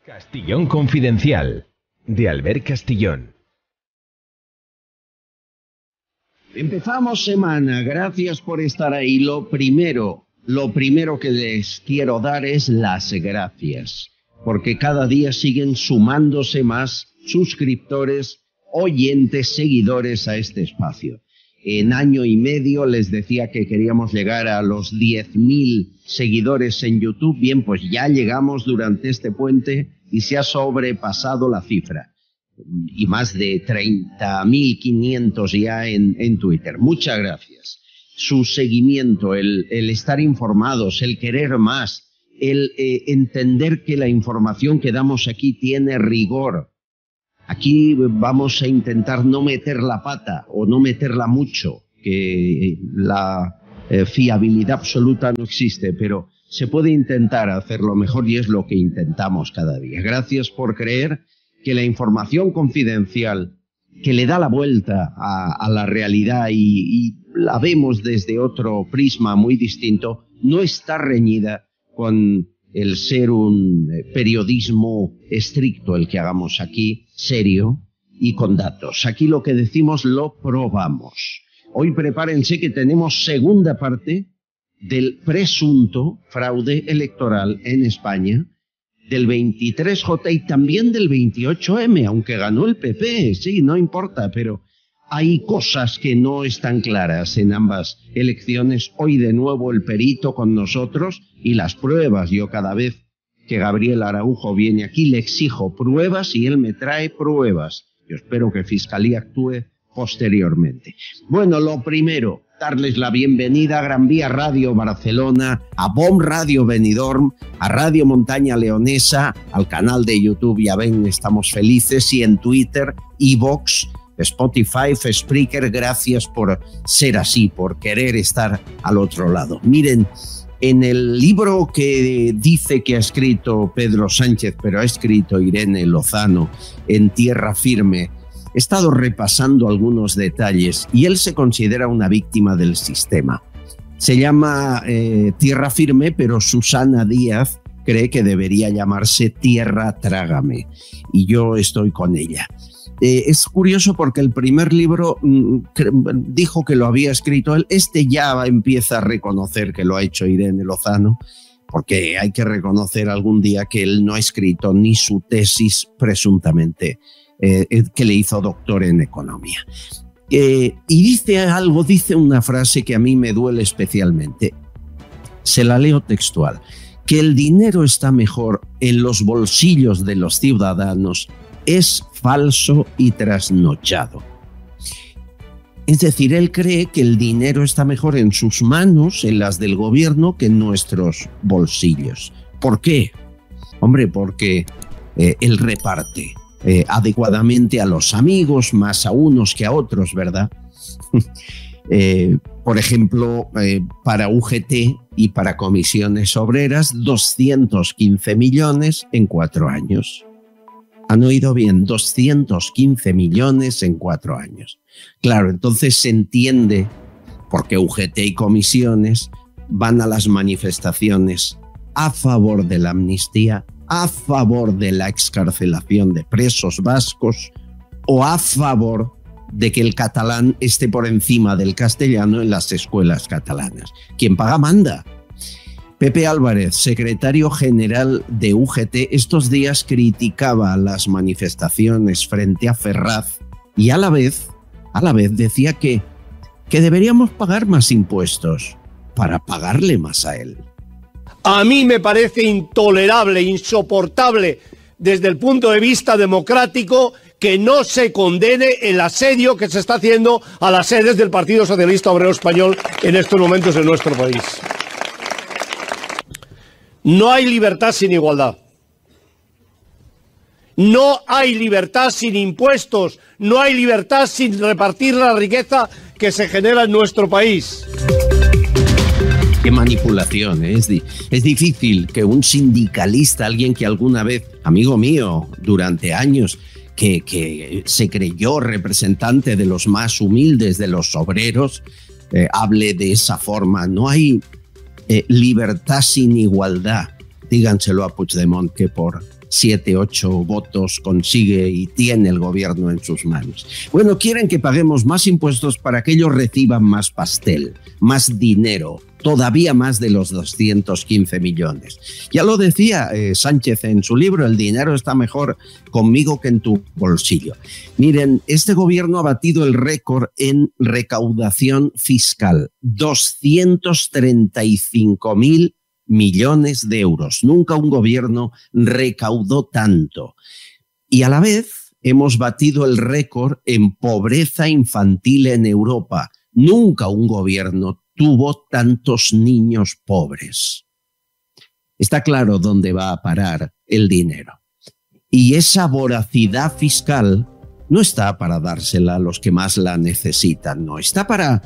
Castillón Confidencial, de Albert Castillón. Empezamos semana, gracias por estar ahí. Lo primero que les quiero dar es las gracias, porque cada día siguen sumándose más suscriptores, oyentes, seguidores a este espacio. En año y medio les decía que queríamos llegar a los 10.000 seguidores en YouTube. Bien, pues ya llegamos durante este puente y se ha sobrepasado la cifra. Y más de 30.500 ya en Twitter. Muchas gracias. Su seguimiento, el estar informados, el querer más, el entender que la información que damos aquí tiene rigor. Aquí vamos a intentar no meter la pata o no meterla mucho, que la fiabilidad absoluta no existe, pero se puede intentar hacerlo mejor y es lo que intentamos cada día. Gracias por creer que la información confidencial, que le da la vuelta a la realidad y la vemos desde otro prisma muy distinto, no está reñida con el ser un periodismo estricto, el que hagamos aquí, serio y con datos. Aquí lo que decimos lo probamos. Hoy prepárense que tenemos segunda parte del presunto fraude electoral en España, del 23J y también del 28M, aunque ganó el PP, sí, no importa, pero hay cosas que no están claras en ambas elecciones. Hoy de nuevo el perito con nosotros y las pruebas. Yo cada vez que Gabriel Araujo viene aquí le exijo pruebas y él me trae pruebas. Yo espero que Fiscalía actúe posteriormente. Bueno, lo primero, darles la bienvenida a Gran Vía Radio Barcelona, a BOM Radio Benidorm, a Radio Montaña Leonesa, al canal de YouTube, ya ven, estamos felices, y en Twitter, iVoox, Spotify, Spreaker. Gracias por ser así, por querer estar al otro lado. Miren, en el libro que dice que ha escrito Pedro Sánchez, pero ha escrito Irene Lozano, En Tierra Firme, he estado repasando algunos detalles y él se considera una víctima del sistema. Se llama Tierra Firme, pero Susana Díaz cree que debería llamarse Tierra Trágame, y yo estoy con ella. Es curioso porque el primer libro dijo que lo había escrito él. Este ya empieza a reconocer que lo ha hecho Irene Lozano, porque hay que reconocer algún día que él no ha escrito ni su tesis presuntamente que le hizo doctor en economía. Y dice una frase que a mí me duele especialmente. Se la leo textual. Que el dinero está mejor en los bolsillos de los ciudadanos es falso y trasnochado. Es decir, él cree que el dinero está mejor en sus manos, en las del gobierno, que en nuestros bolsillos. ¿Por qué? Hombre, porque él reparte adecuadamente a los amigos, más a unos que a otros, ¿verdad? Por ejemplo, para UGT y para comisiones obreras, 215 millones en 4 años. Han oído bien, 215 millones en 4 años. Claro, entonces se entiende por qué UGT y comisiones van a las manifestaciones a favor de la amnistía, a favor de la excarcelación de presos vascos o a favor de que el catalán esté por encima del castellano en las escuelas catalanas. Quien paga manda. Pepe Álvarez, secretario general de UGT, estos días criticaba las manifestaciones frente a Ferraz y a la vez decía que deberíamos pagar más impuestos para pagarle más a él. A mí me parece intolerable, insoportable desde el punto de vista democrático que no se condene el asedio que se está haciendo a las sedes del Partido Socialista Obrero Español en estos momentos en nuestro país. No hay libertad sin igualdad. No hay libertad sin impuestos. No hay libertad sin repartir la riqueza que se genera en nuestro país. Qué manipulación, ¿eh? Es difícil que un sindicalista, alguien que alguna vez, amigo mío, durante años, que se creyó representante de los más humildes, de los obreros, hable de esa forma. No hay libertad sin igualdad. Díganselo a Puigdemont, que por 7, 8 votos consigue y tiene el gobierno en sus manos. Bueno, quieren que paguemos más impuestos para que ellos reciban más pastel, más dinero, todavía más de los 215 millones. Ya lo decía Sánchez en su libro, el dinero está mejor conmigo que en tu bolsillo. Miren, este gobierno ha batido el récord en recaudación fiscal, 235.000 millones de euros. Nunca un gobierno recaudó tanto. Y a la vez hemos batido el récord en pobreza infantil en Europa. Nunca un gobierno tuvo tantos niños pobres. Está claro dónde va a parar el dinero. Y esa voracidad fiscal no está para dársela a los que más la necesitan, no. Está para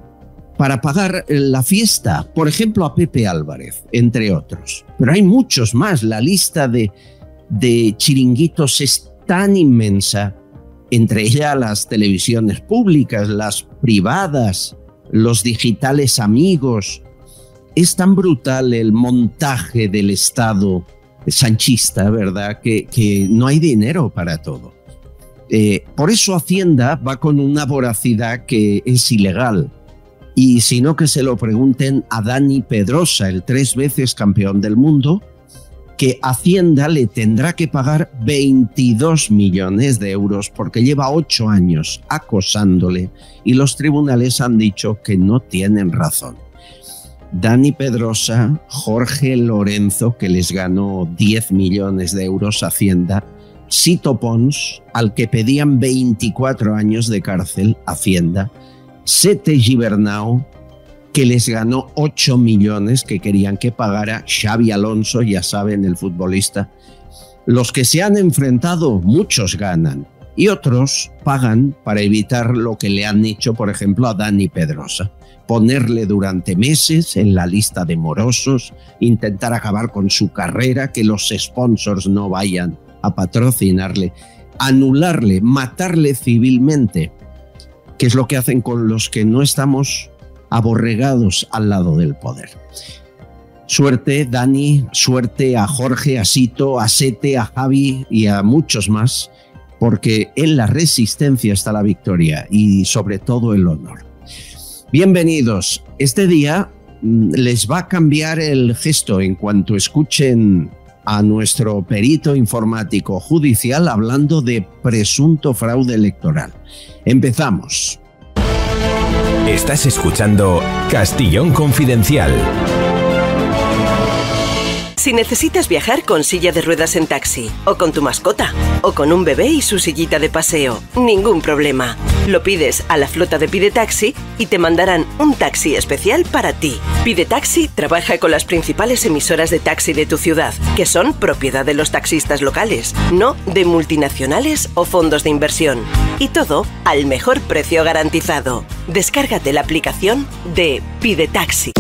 pagar la fiesta, por ejemplo, a Pepe Álvarez, entre otros. Pero hay muchos más. La lista de chiringuitos es tan inmensa, entre ellas las televisiones públicas, las privadas, los digitales amigos. Es tan brutal el montaje del Estado sanchista, ¿verdad?, que no hay dinero para todo. Por eso Hacienda va con una voracidad que es ilegal. Y si no, que se lo pregunten a Dani Pedrosa, el 3 veces campeón del mundo, que Hacienda le tendrá que pagar 22 millones de euros porque lleva 8 años acosándole y los tribunales han dicho que no tienen razón. Dani Pedrosa, Jorge Lorenzo, que les ganó 10 millones de euros a Hacienda, Sito Pons, al que pedían 24 años de cárcel, Hacienda, Sete Gibernau, que les ganó 8 millones que querían que pagara Xabi Alonso, ya saben, el futbolista. Los que se han enfrentado, muchos ganan y otros pagan para evitar lo que le han hecho, por ejemplo, a Dani Pedrosa. Ponerle durante meses en la lista de morosos, intentar acabar con su carrera, que los sponsors no vayan a patrocinarle, anularle, matarle civilmente, que es lo que hacen con los que no estamos aborregados al lado del poder. Suerte, Dani, suerte a Jorge, a Sito, a Sete, a Javi y a muchos más, porque en la resistencia está la victoria y sobre todo el honor. Bienvenidos. Este día les va a cambiar el gesto en cuanto escuchen a nuestro perito informático judicial hablando de presunto fraude electoral. Empezamos. Estás escuchando Castellón Confidencial. Si necesitas viajar con silla de ruedas en taxi, o con tu mascota, o con un bebé y su sillita de paseo, ningún problema. Lo pides a la flota de Pide Taxi y te mandarán un taxi especial para ti. Pide Taxi trabaja con las principales emisoras de taxi de tu ciudad, que son propiedad de los taxistas locales, no de multinacionales o fondos de inversión. Y todo al mejor precio garantizado. Descárgate la aplicación de Pide Taxi.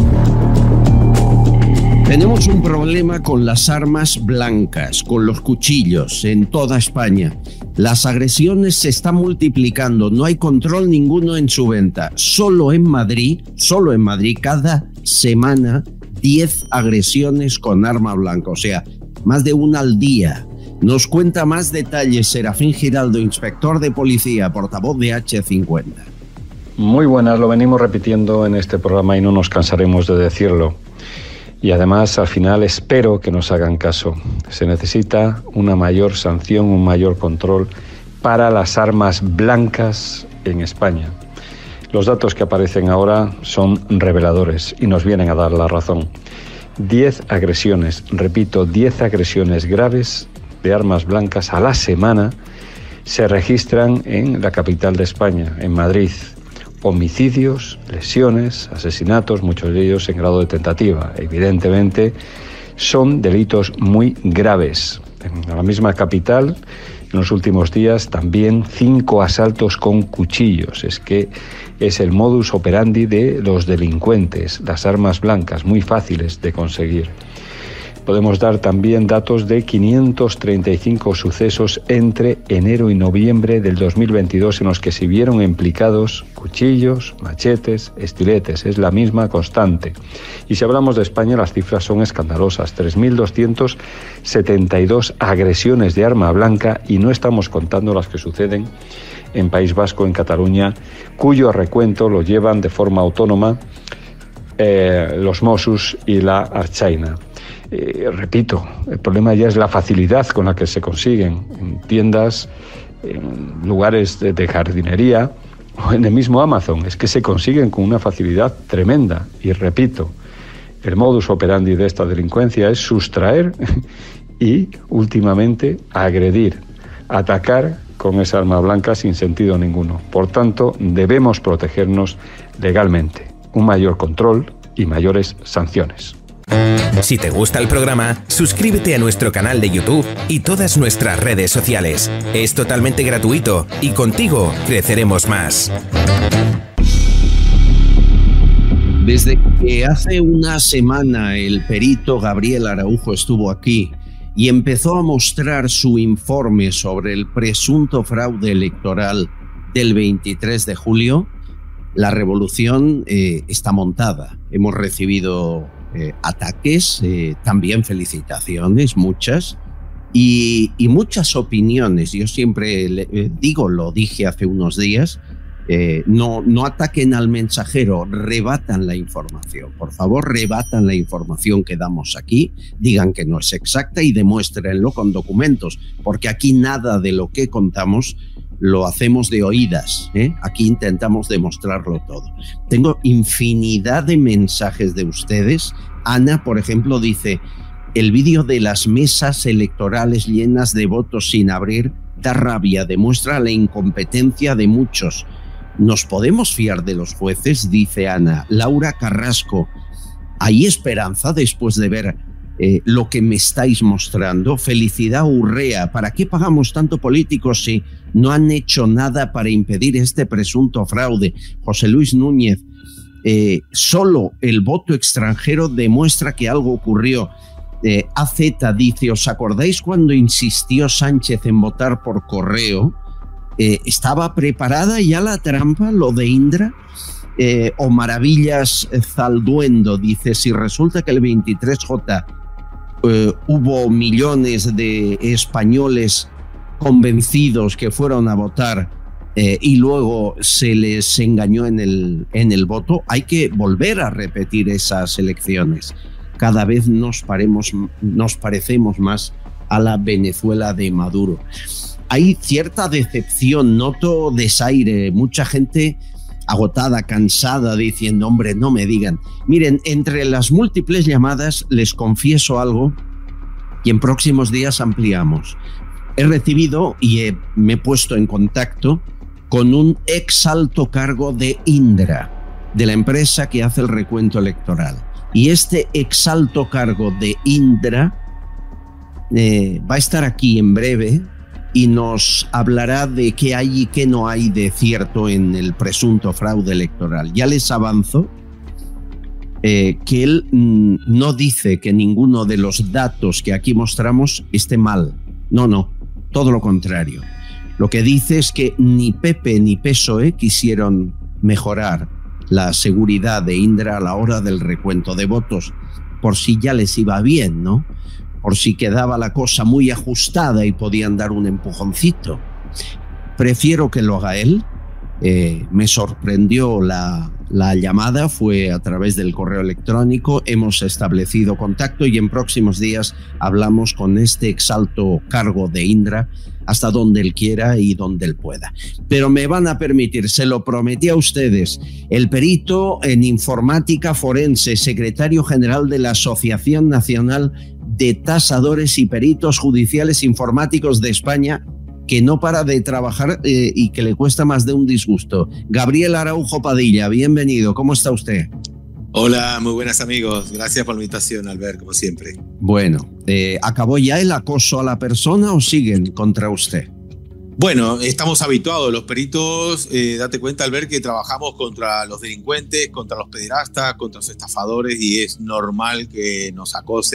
Tenemos un problema con las armas blancas, con los cuchillos en toda España. Las agresiones se están multiplicando, no hay control ninguno en su venta. Solo en Madrid, cada semana 10 agresiones con arma blanca, o sea, más de una al día. Nos cuenta más detalles Serafín Giraldo, inspector de policía, portavoz de H50. Muy buenas, lo venimos repitiendo en este programa y no nos cansaremos de decirlo. Y además, al final, espero que nos hagan caso. Se necesita una mayor sanción, un mayor control para las armas blancas en España. Los datos que aparecen ahora son reveladores y nos vienen a dar la razón. 10 agresiones, repito, 10 agresiones graves de armas blancas a la semana se registran en la capital de España, en Madrid. Homicidios, lesiones, asesinatos, muchos de ellos en grado de tentativa. Evidentemente, son delitos muy graves. En la misma capital, en los últimos días, también 5 asaltos con cuchillos. Es que es el modus operandi de los delincuentes, las armas blancas, muy fáciles de conseguir. Podemos dar también datos de 535 sucesos entre enero y noviembre del 2022 en los que se vieron implicados cuchillos, machetes, estiletes. Es la misma constante. Y si hablamos de España, las cifras son escandalosas. 3.272 agresiones de arma blanca, y no estamos contando las que suceden en País Vasco, en Cataluña, cuyo recuento lo llevan de forma autónoma los Mossos y la Archaina. Repito, el problema ya es la facilidad con la que se consiguen en tiendas, en lugares de jardinería o en el mismo Amazon. Es que se consiguen con una facilidad tremenda. Y repito, el modus operandi de esta delincuencia es sustraer y últimamente agredir, atacar con esa arma blanca sin sentido ninguno. Por tanto, debemos protegernos legalmente. Un mayor control y mayores sanciones. Si te gusta el programa, suscríbete a nuestro canal de YouTube y todas nuestras redes sociales. Es totalmente gratuito y contigo creceremos más. Desde que hace una semana el perito Gabriel Araujo estuvo aquí y empezó a mostrar su informe sobre el presunto fraude electoral del 23 de julio, la revolución está montada. Hemos recibido ataques, también felicitaciones, muchas, y muchas opiniones. Yo siempre lo dije hace unos días, no ataquen al mensajero, rebatan la información. Por favor, rebatan la información que damos aquí, digan que no es exacta y demuéstrenlo con documentos, porque aquí nada de lo que contamos lo hacemos de oídas, ¿eh? Aquí intentamos demostrarlo todo. Tengo infinidad de mensajes de ustedes. Ana, por ejemplo, dice: el vídeo de las mesas electorales llenas de votos sin abrir da rabia, demuestra la incompetencia de muchos. ¿Nos podemos fiar de los jueces?, dice Ana. Laura Carrasco: ¿hay esperanza después de ver lo que me estáis mostrando? Felicidad Urrea: ¿para qué pagamos tanto políticos si no han hecho nada para impedir este presunto fraude? José Luis Núñez: solo el voto extranjero demuestra que algo ocurrió. AZ dice: ¿os acordáis cuando insistió Sánchez en votar por correo? ¿Estaba preparada ya la trampa, lo de Indra? O Maravillas Zalduendo dice: si resulta que el 23J hubo millones de españoles convencidos que fueron a votar y luego se les engañó en el voto, hay que volver a repetir esas elecciones. Cada vez nos parecemos más a la Venezuela de Maduro. Hay cierta decepción, noto desaire, mucha gente agotada, cansada, diciendo: hombre, no me digan. Miren, entre las múltiples llamadas les confieso algo y en próximos días ampliamos. He recibido y me he puesto en contacto con un ex alto cargo de Indra, de la empresa que hace el recuento electoral. Y este ex alto cargo de Indra va a estar aquí en breve y nos hablará de qué hay y qué no hay de cierto en el presunto fraude electoral. Ya les avanzo que él no dice que ninguno de los datos que aquí mostramos esté mal. No, todo lo contrario. Lo que dice es que ni PP ni PSOE quisieron mejorar la seguridad de Indra a la hora del recuento de votos, por si ya les iba bien, ¿no? Por si quedaba la cosa muy ajustada y podían dar un empujoncito. Prefiero que lo haga él. Me sorprendió la llamada, fue a través del correo electrónico. Hemos establecido contacto y en próximos días hablamos con este exalto cargo de Indra hasta donde él quiera y donde él pueda. Pero me van a permitir, se lo prometí a ustedes, el perito en informática forense, secretario general de la Asociación Nacional de Tasadores y Peritos Judiciales Informáticos de España, que no para de trabajar y que le cuesta más de un disgusto. Gabriel Araujo Padilla, bienvenido, ¿cómo está usted? Hola, muy buenas amigos, gracias por la invitación, Albert, como siempre. Bueno, ¿acabó ya el acoso a la persona o siguen contra usted? Bueno, estamos habituados, los peritos, date cuenta, Albert, que trabajamos contra los delincuentes, contra los pederastas, contra los estafadores, y es normal que nos acosen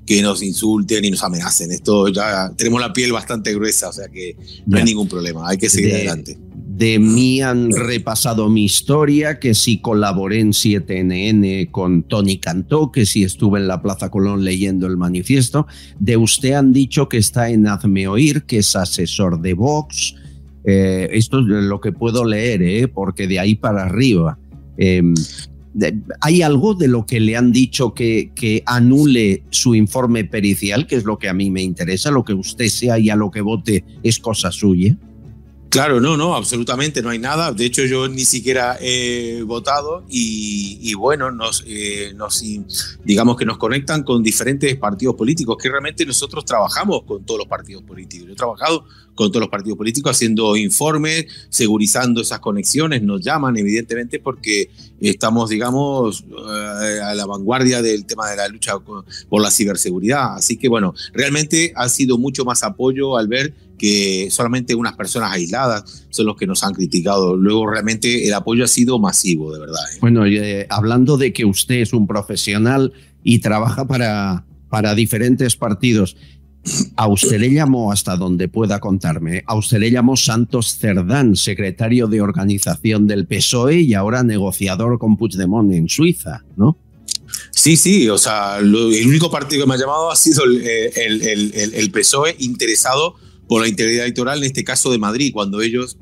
que nos insulten y nos amenacen. Esto ya tenemos la piel bastante gruesa, o sea que no hay ningún problema, hay que seguir adelante. De mí han repasado mi historia, que si colaboré en 7NN con Tony Cantó, que si estuve en la Plaza Colón leyendo el manifiesto. De usted han dicho que está en Hazme Oír, que es asesor de Vox. Esto es lo que puedo leer, porque de ahí para arriba. ¿Hay algo de lo que le han dicho que anule su informe pericial, que es lo que a mí me interesa? Lo que usted sea y a lo que vote es cosa suya. Claro, no, absolutamente no hay nada. De hecho, yo ni siquiera he votado y bueno, digamos que nos conectan con diferentes partidos políticos, que realmente nosotros trabajamos con todos los partidos políticos. Yo he trabajado con todos los partidos políticos haciendo informes, segurizando esas conexiones. Nos llaman, evidentemente, porque estamos, digamos, a la vanguardia del tema de la lucha por la ciberseguridad. Así que, bueno, realmente ha sido mucho más apoyo al ver que solamente unas personas aisladas son los que nos han criticado. Luego realmente el apoyo ha sido masivo, de verdad. Bueno, hablando de que usted es un profesional y trabaja para diferentes partidos, a usted le llamó, hasta donde pueda contarme, a usted le llamó Santos Cerdán, secretario de organización del PSOE y ahora negociador con Puigdemont en Suiza, ¿no? Sí, o sea, el único partido que me ha llamado ha sido el PSOE, interesado por la integridad electoral, en este caso de Madrid, cuando ellos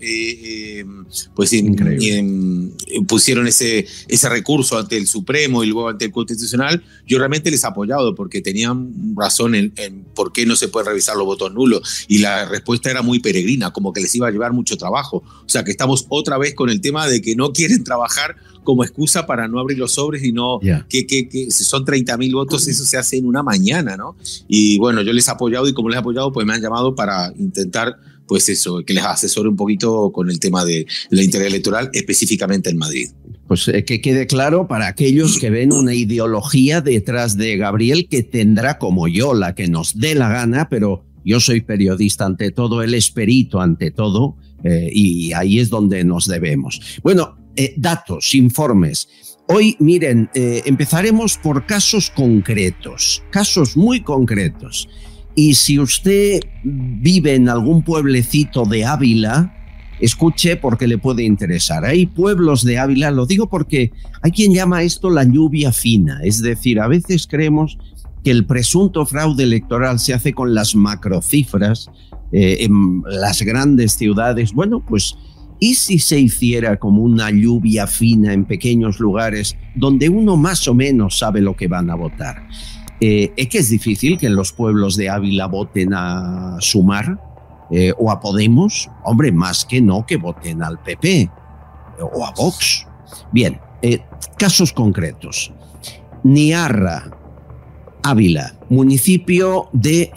pusieron ese recurso ante el Supremo y luego ante el Constitucional. Yo realmente les he apoyado porque tenían razón en por qué no se pueden revisar los votos nulos, y la respuesta era muy peregrina, como que les iba a llevar mucho trabajo. O sea que estamos otra vez con el tema de que no quieren trabajar como excusa para no abrir los sobres y no, que si son 30.000 votos, eso se hace en una mañana, ¿no? Y bueno, yo les he apoyado, y como les he apoyado, pues me han llamado para intentar, pues eso, que les asesore un poquito con el tema de la integridad electoral, específicamente en Madrid. Pues que quede claro para aquellos que ven una ideología detrás de Gabriel, que tendrá, como yo, la que nos dé la gana, pero yo soy periodista ante todo, él es perito ante todo, y ahí es donde nos debemos. Bueno, datos, informes. Hoy, miren, empezaremos por casos concretos, casos muy concretos. Y si usted vive en algún pueblecito de Ávila, escuche porque le puede interesar. Hay pueblos de Ávila, lo digo porque hay quien llama esto la lluvia fina. Es decir, a veces creemos que el presunto fraude electoral se hace con las macrocifras en las grandes ciudades. Bueno, pues, ¿y si se hiciera como una lluvia fina en pequeños lugares donde uno más o menos sabe lo que van a votar? Es que es difícil que en los pueblos de Ávila voten a Sumar o a Podemos. Hombre, más que no que voten al PP o a Vox. Bien, casos concretos. Niarra, Ávila, municipio de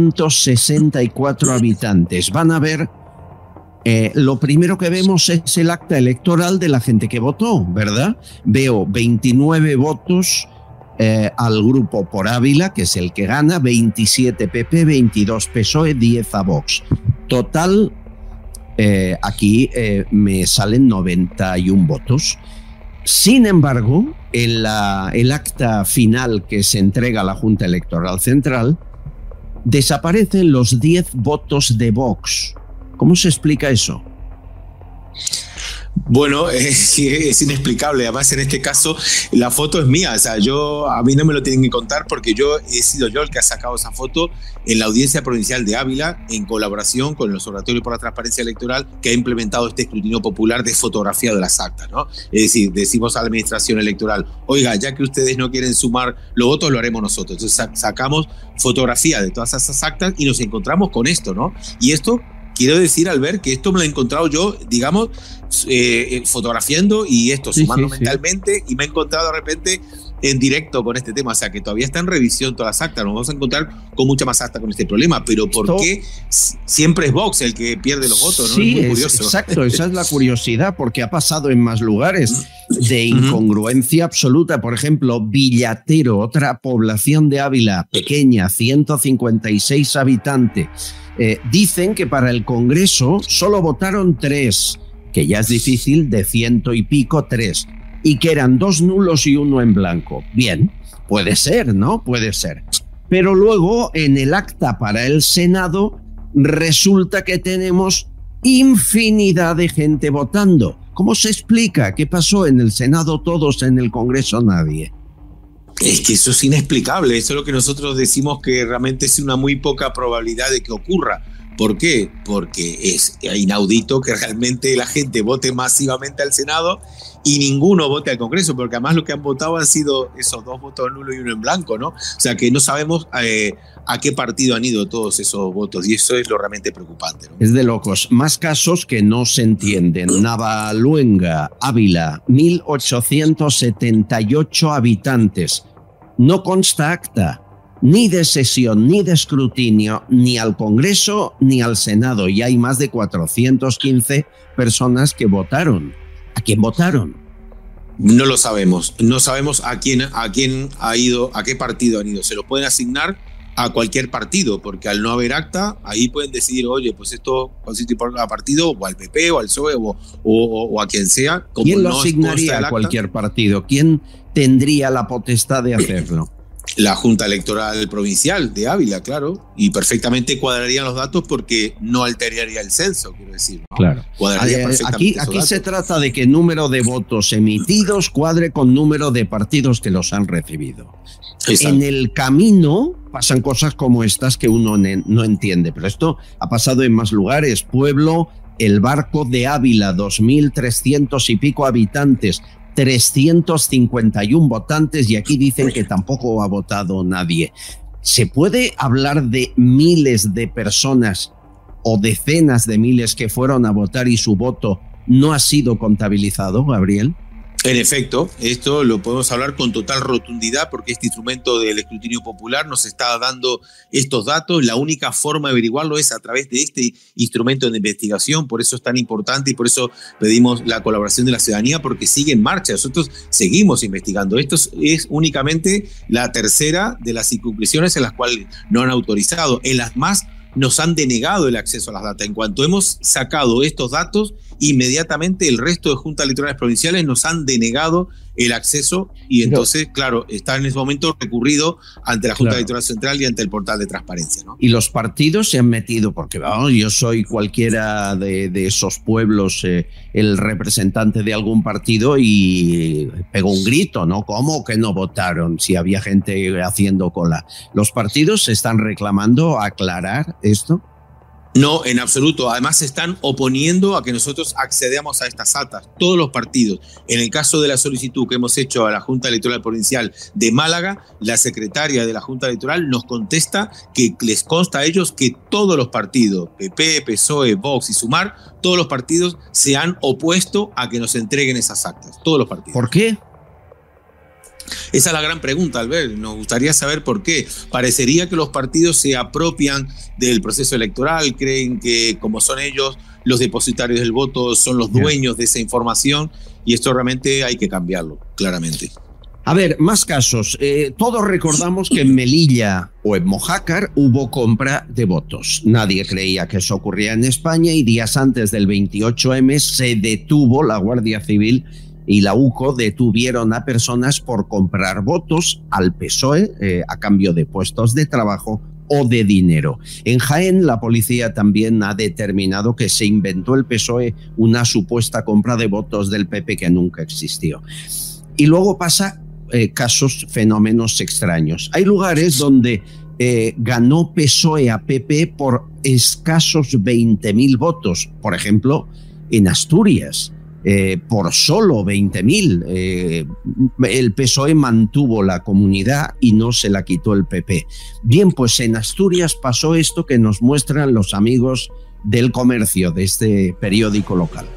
164 habitantes. Van a ver, lo primero que vemos es el acta electoral de la gente que votó, ¿verdad? Veo 29 votos al grupo por Ávila, que es el que gana, 27 PP, 22 PSOE, 10 a Vox. Total, aquí me salen 91 votos. Sin embargo, en el acta final que se entrega a la Junta Electoral Central, desaparecen los 10 votos de Vox. ¿Cómo se explica eso? Bueno, es inexplicable. Además, en este caso, la foto es mía. O sea, a mí no me lo tienen que contar porque he sido yo el que ha sacado esa foto en la Audiencia Provincial de Ávila, en colaboración con el Observatorio por la Transparencia Electoral, que ha implementado este escrutinio popular de fotografía de las actas, ¿no? Es decir, decimos a la Administración Electoral, oiga, ya que ustedes no quieren sumar los votos, lo haremos nosotros. Entonces sacamos fotografía de todas esas actas y nos encontramos con esto, ¿no? Y esto, quiero decir, Albert, que esto me lo he encontrado yo, digamos, fotografiando y sumando mentalmente, y me he encontrado de repente en directo con este tema. O sea, que todavía está en revisión todas las actas. Nos vamos a encontrar con mucha más actas con este problema. Pero ¿por qué siempre es Vox el que pierde los votos? ¿No? Sí, es muy curioso. Exacto, esa es la curiosidad, porque ha pasado en más lugares de incongruencia absoluta. Por ejemplo, Villatero, otra población de Ávila pequeña, 156 habitantes. Dicen que para el Congreso solo votaron 3, que ya es difícil, de 100 y pico, 3, y que eran 2 nulos y 1 en blanco. Bien, puede ser, ¿no? Puede ser. Pero luego, en el acta para el Senado, resulta que tenemos infinidad de gente votando. ¿Cómo se explica? ¿Qué pasó en el Senado todos, en el Congreso nadie? Es que eso es inexplicable. Eso es lo que nosotros decimos, que realmente es una muy poca probabilidad de que ocurra. ¿Por qué? Porque es inaudito que realmente la gente vote masivamente al Senado y ninguno vote al Congreso, porque además lo que han votado han sido esos 2 votos nulos y 1 en blanco, ¿no? O sea que no sabemos a qué partido han ido todos esos votos, y eso es lo realmente preocupante, ¿no? Es de locos. Más casos que no se entienden. Navaluenga, Ávila, 1.878 habitantes. No consta acta, ni de sesión, ni de escrutinio, ni al Congreso, ni al Senado. Y hay más de 415 personas que votaron. ¿A quién votaron? No lo sabemos. No sabemos a quién ha ido, a qué partido han ido. Se lo pueden asignar a cualquier partido, porque al no haber acta, ahí pueden decidir, oye, pues esto consiste por a partido, o al PP, o al PSOE, o a quien sea. Como ¿Quién lo asignaría a cualquier partido? ¿Quién tendría la potestad de hacerlo? La Junta Electoral Provincial de Ávila, claro, y perfectamente cuadrarían los datos porque no alteraría el censo, quiero decir, ¿no? Claro. Aquí se trata de que el número de votos emitidos cuadre con número de partidos que los han recibido. Exacto. En el camino pasan cosas como estas que uno no entiende, pero esto ha pasado en más lugares. Pueblo, El Barco de Ávila, 2.300 y pico habitantes, 351 votantes, y aquí dicen que tampoco ha votado nadie. ¿Se puede hablar de miles de personas o decenas de miles que fueron a votar y su voto no ha sido contabilizado, Gabriel? En efecto, esto lo podemos hablar con total rotundidad porque este instrumento del escrutinio popular nos está dando estos datos. La única forma de averiguarlo es a través de este instrumento de investigación. Por eso es tan importante y por eso pedimos la colaboración de la ciudadanía, porque sigue en marcha. Nosotros seguimos investigando. Esto es únicamente la tercera de las circunscripciones en las cuales no han autorizado. En las más nos han denegado el acceso a las datas. En cuanto hemos sacado estos datos, inmediatamente el resto de juntas electorales provinciales nos han denegado el acceso y entonces, claro, está en ese momento recurrido ante la Junta Electoral Central y ante el portal de transparencia, ¿no? Y los partidos se han metido, porque vamos, yo soy cualquiera de esos pueblos, el representante de algún partido, y pegó un grito, ¿no? ¿Cómo que no votaron si había gente haciendo cola? ¿Los partidos se están reclamando aclarar esto? No, en absoluto. Además, se están oponiendo a que nosotros accedamos a estas actas. Todos los partidos. En el caso de la solicitud que hemos hecho a la Junta Electoral Provincial de Málaga, la secretaria de la Junta Electoral nos contesta que les consta a ellos que todos los partidos, PP, PSOE, Vox y Sumar, todos los partidos se han opuesto a que nos entreguen esas actas. Todos los partidos. ¿Por qué? Esa es la gran pregunta, Albert. Nos gustaría saber por qué. Parecería que los partidos se apropian del proceso electoral, creen que como son ellos los depositarios del voto, son los dueños de esa información, y esto realmente hay que cambiarlo, claramente. A ver, más casos. Todos recordamos que en Melilla o en Mojácar hubo compra de votos. Nadie creía que eso ocurría en España y días antes del 28M se detuvo la Guardia Civil y la UCO, detuvieron a personas por comprar votos al PSOE a cambio de puestos de trabajo o de dinero. En Jaén, la policía también ha determinado que se inventó el PSOE una supuesta compra de votos del PP que nunca existió. Y luego pasa casos, fenómenos extraños. Hay lugares donde ganó PSOE a PP por escasos 20.000 votos. Por ejemplo, en Asturias. Por solo 20.000. El PSOE mantuvo la comunidad y no se la quitó el PP. Bien, pues en Asturias pasó esto que nos muestran los amigos del Comercio, de este periódico local.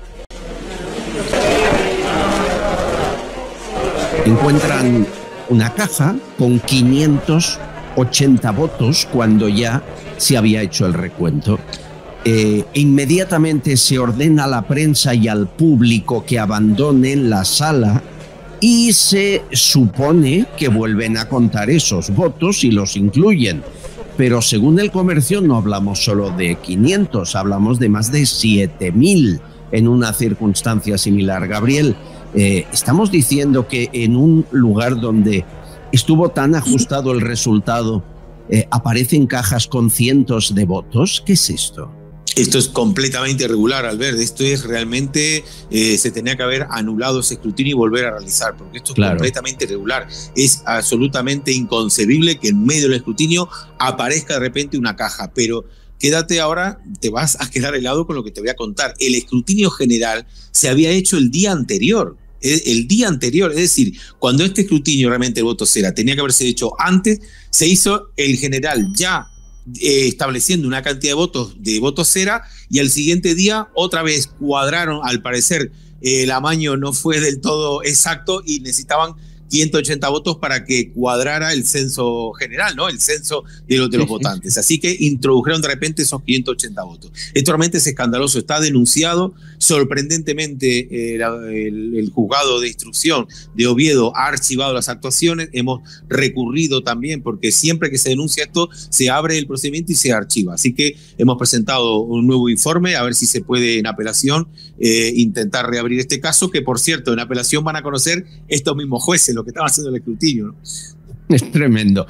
Encuentran una caja con 580 votos cuando ya se había hecho el recuento. Inmediatamente se ordena a la prensa y al público que abandonen la sala y se supone que vuelven a contar esos votos y los incluyen. Pero según el Comercio no hablamos solo de 500, hablamos de más de 7.000 en una circunstancia similar. Gabriel, estamos diciendo que en un lugar donde estuvo tan ajustado el resultado, aparecen cajas con cientos de votos. ¿Qué es esto? Esto es completamente irregular, Albert. Esto es realmente, se tenía que haber anulado ese escrutinio y volver a realizar, porque esto es completamente irregular. Es absolutamente inconcebible que en medio del escrutinio aparezca de repente una caja, pero quédate ahora, te vas a quedar helado con lo que te voy a contar. El escrutinio general se había hecho el día anterior. El día anterior, es decir, cuando este escrutinio realmente el voto cera tenía que haberse hecho antes, se hizo el general ya estableciendo una cantidad de votos cera, y al siguiente día otra vez cuadraron. Al parecer el amaño no fue del todo exacto y necesitaban 580 votos para que cuadrara el censo general, ¿no? El censo de los votantes. Así que introdujeron de repente esos 580 votos. Esto realmente es escandaloso, está denunciado. Sorprendentemente, el juzgado de instrucción de Oviedo ha archivado las actuaciones. Hemos recurrido también, porque siempre que se denuncia esto, se abre el procedimiento y se archiva. Así que hemos presentado un nuevo informe, a ver si se puede en apelación intentar reabrir este caso, que por cierto, en apelación van a conocer estos mismos jueces lo que estaban haciendo el escrutinio, ¿no? Es tremendo.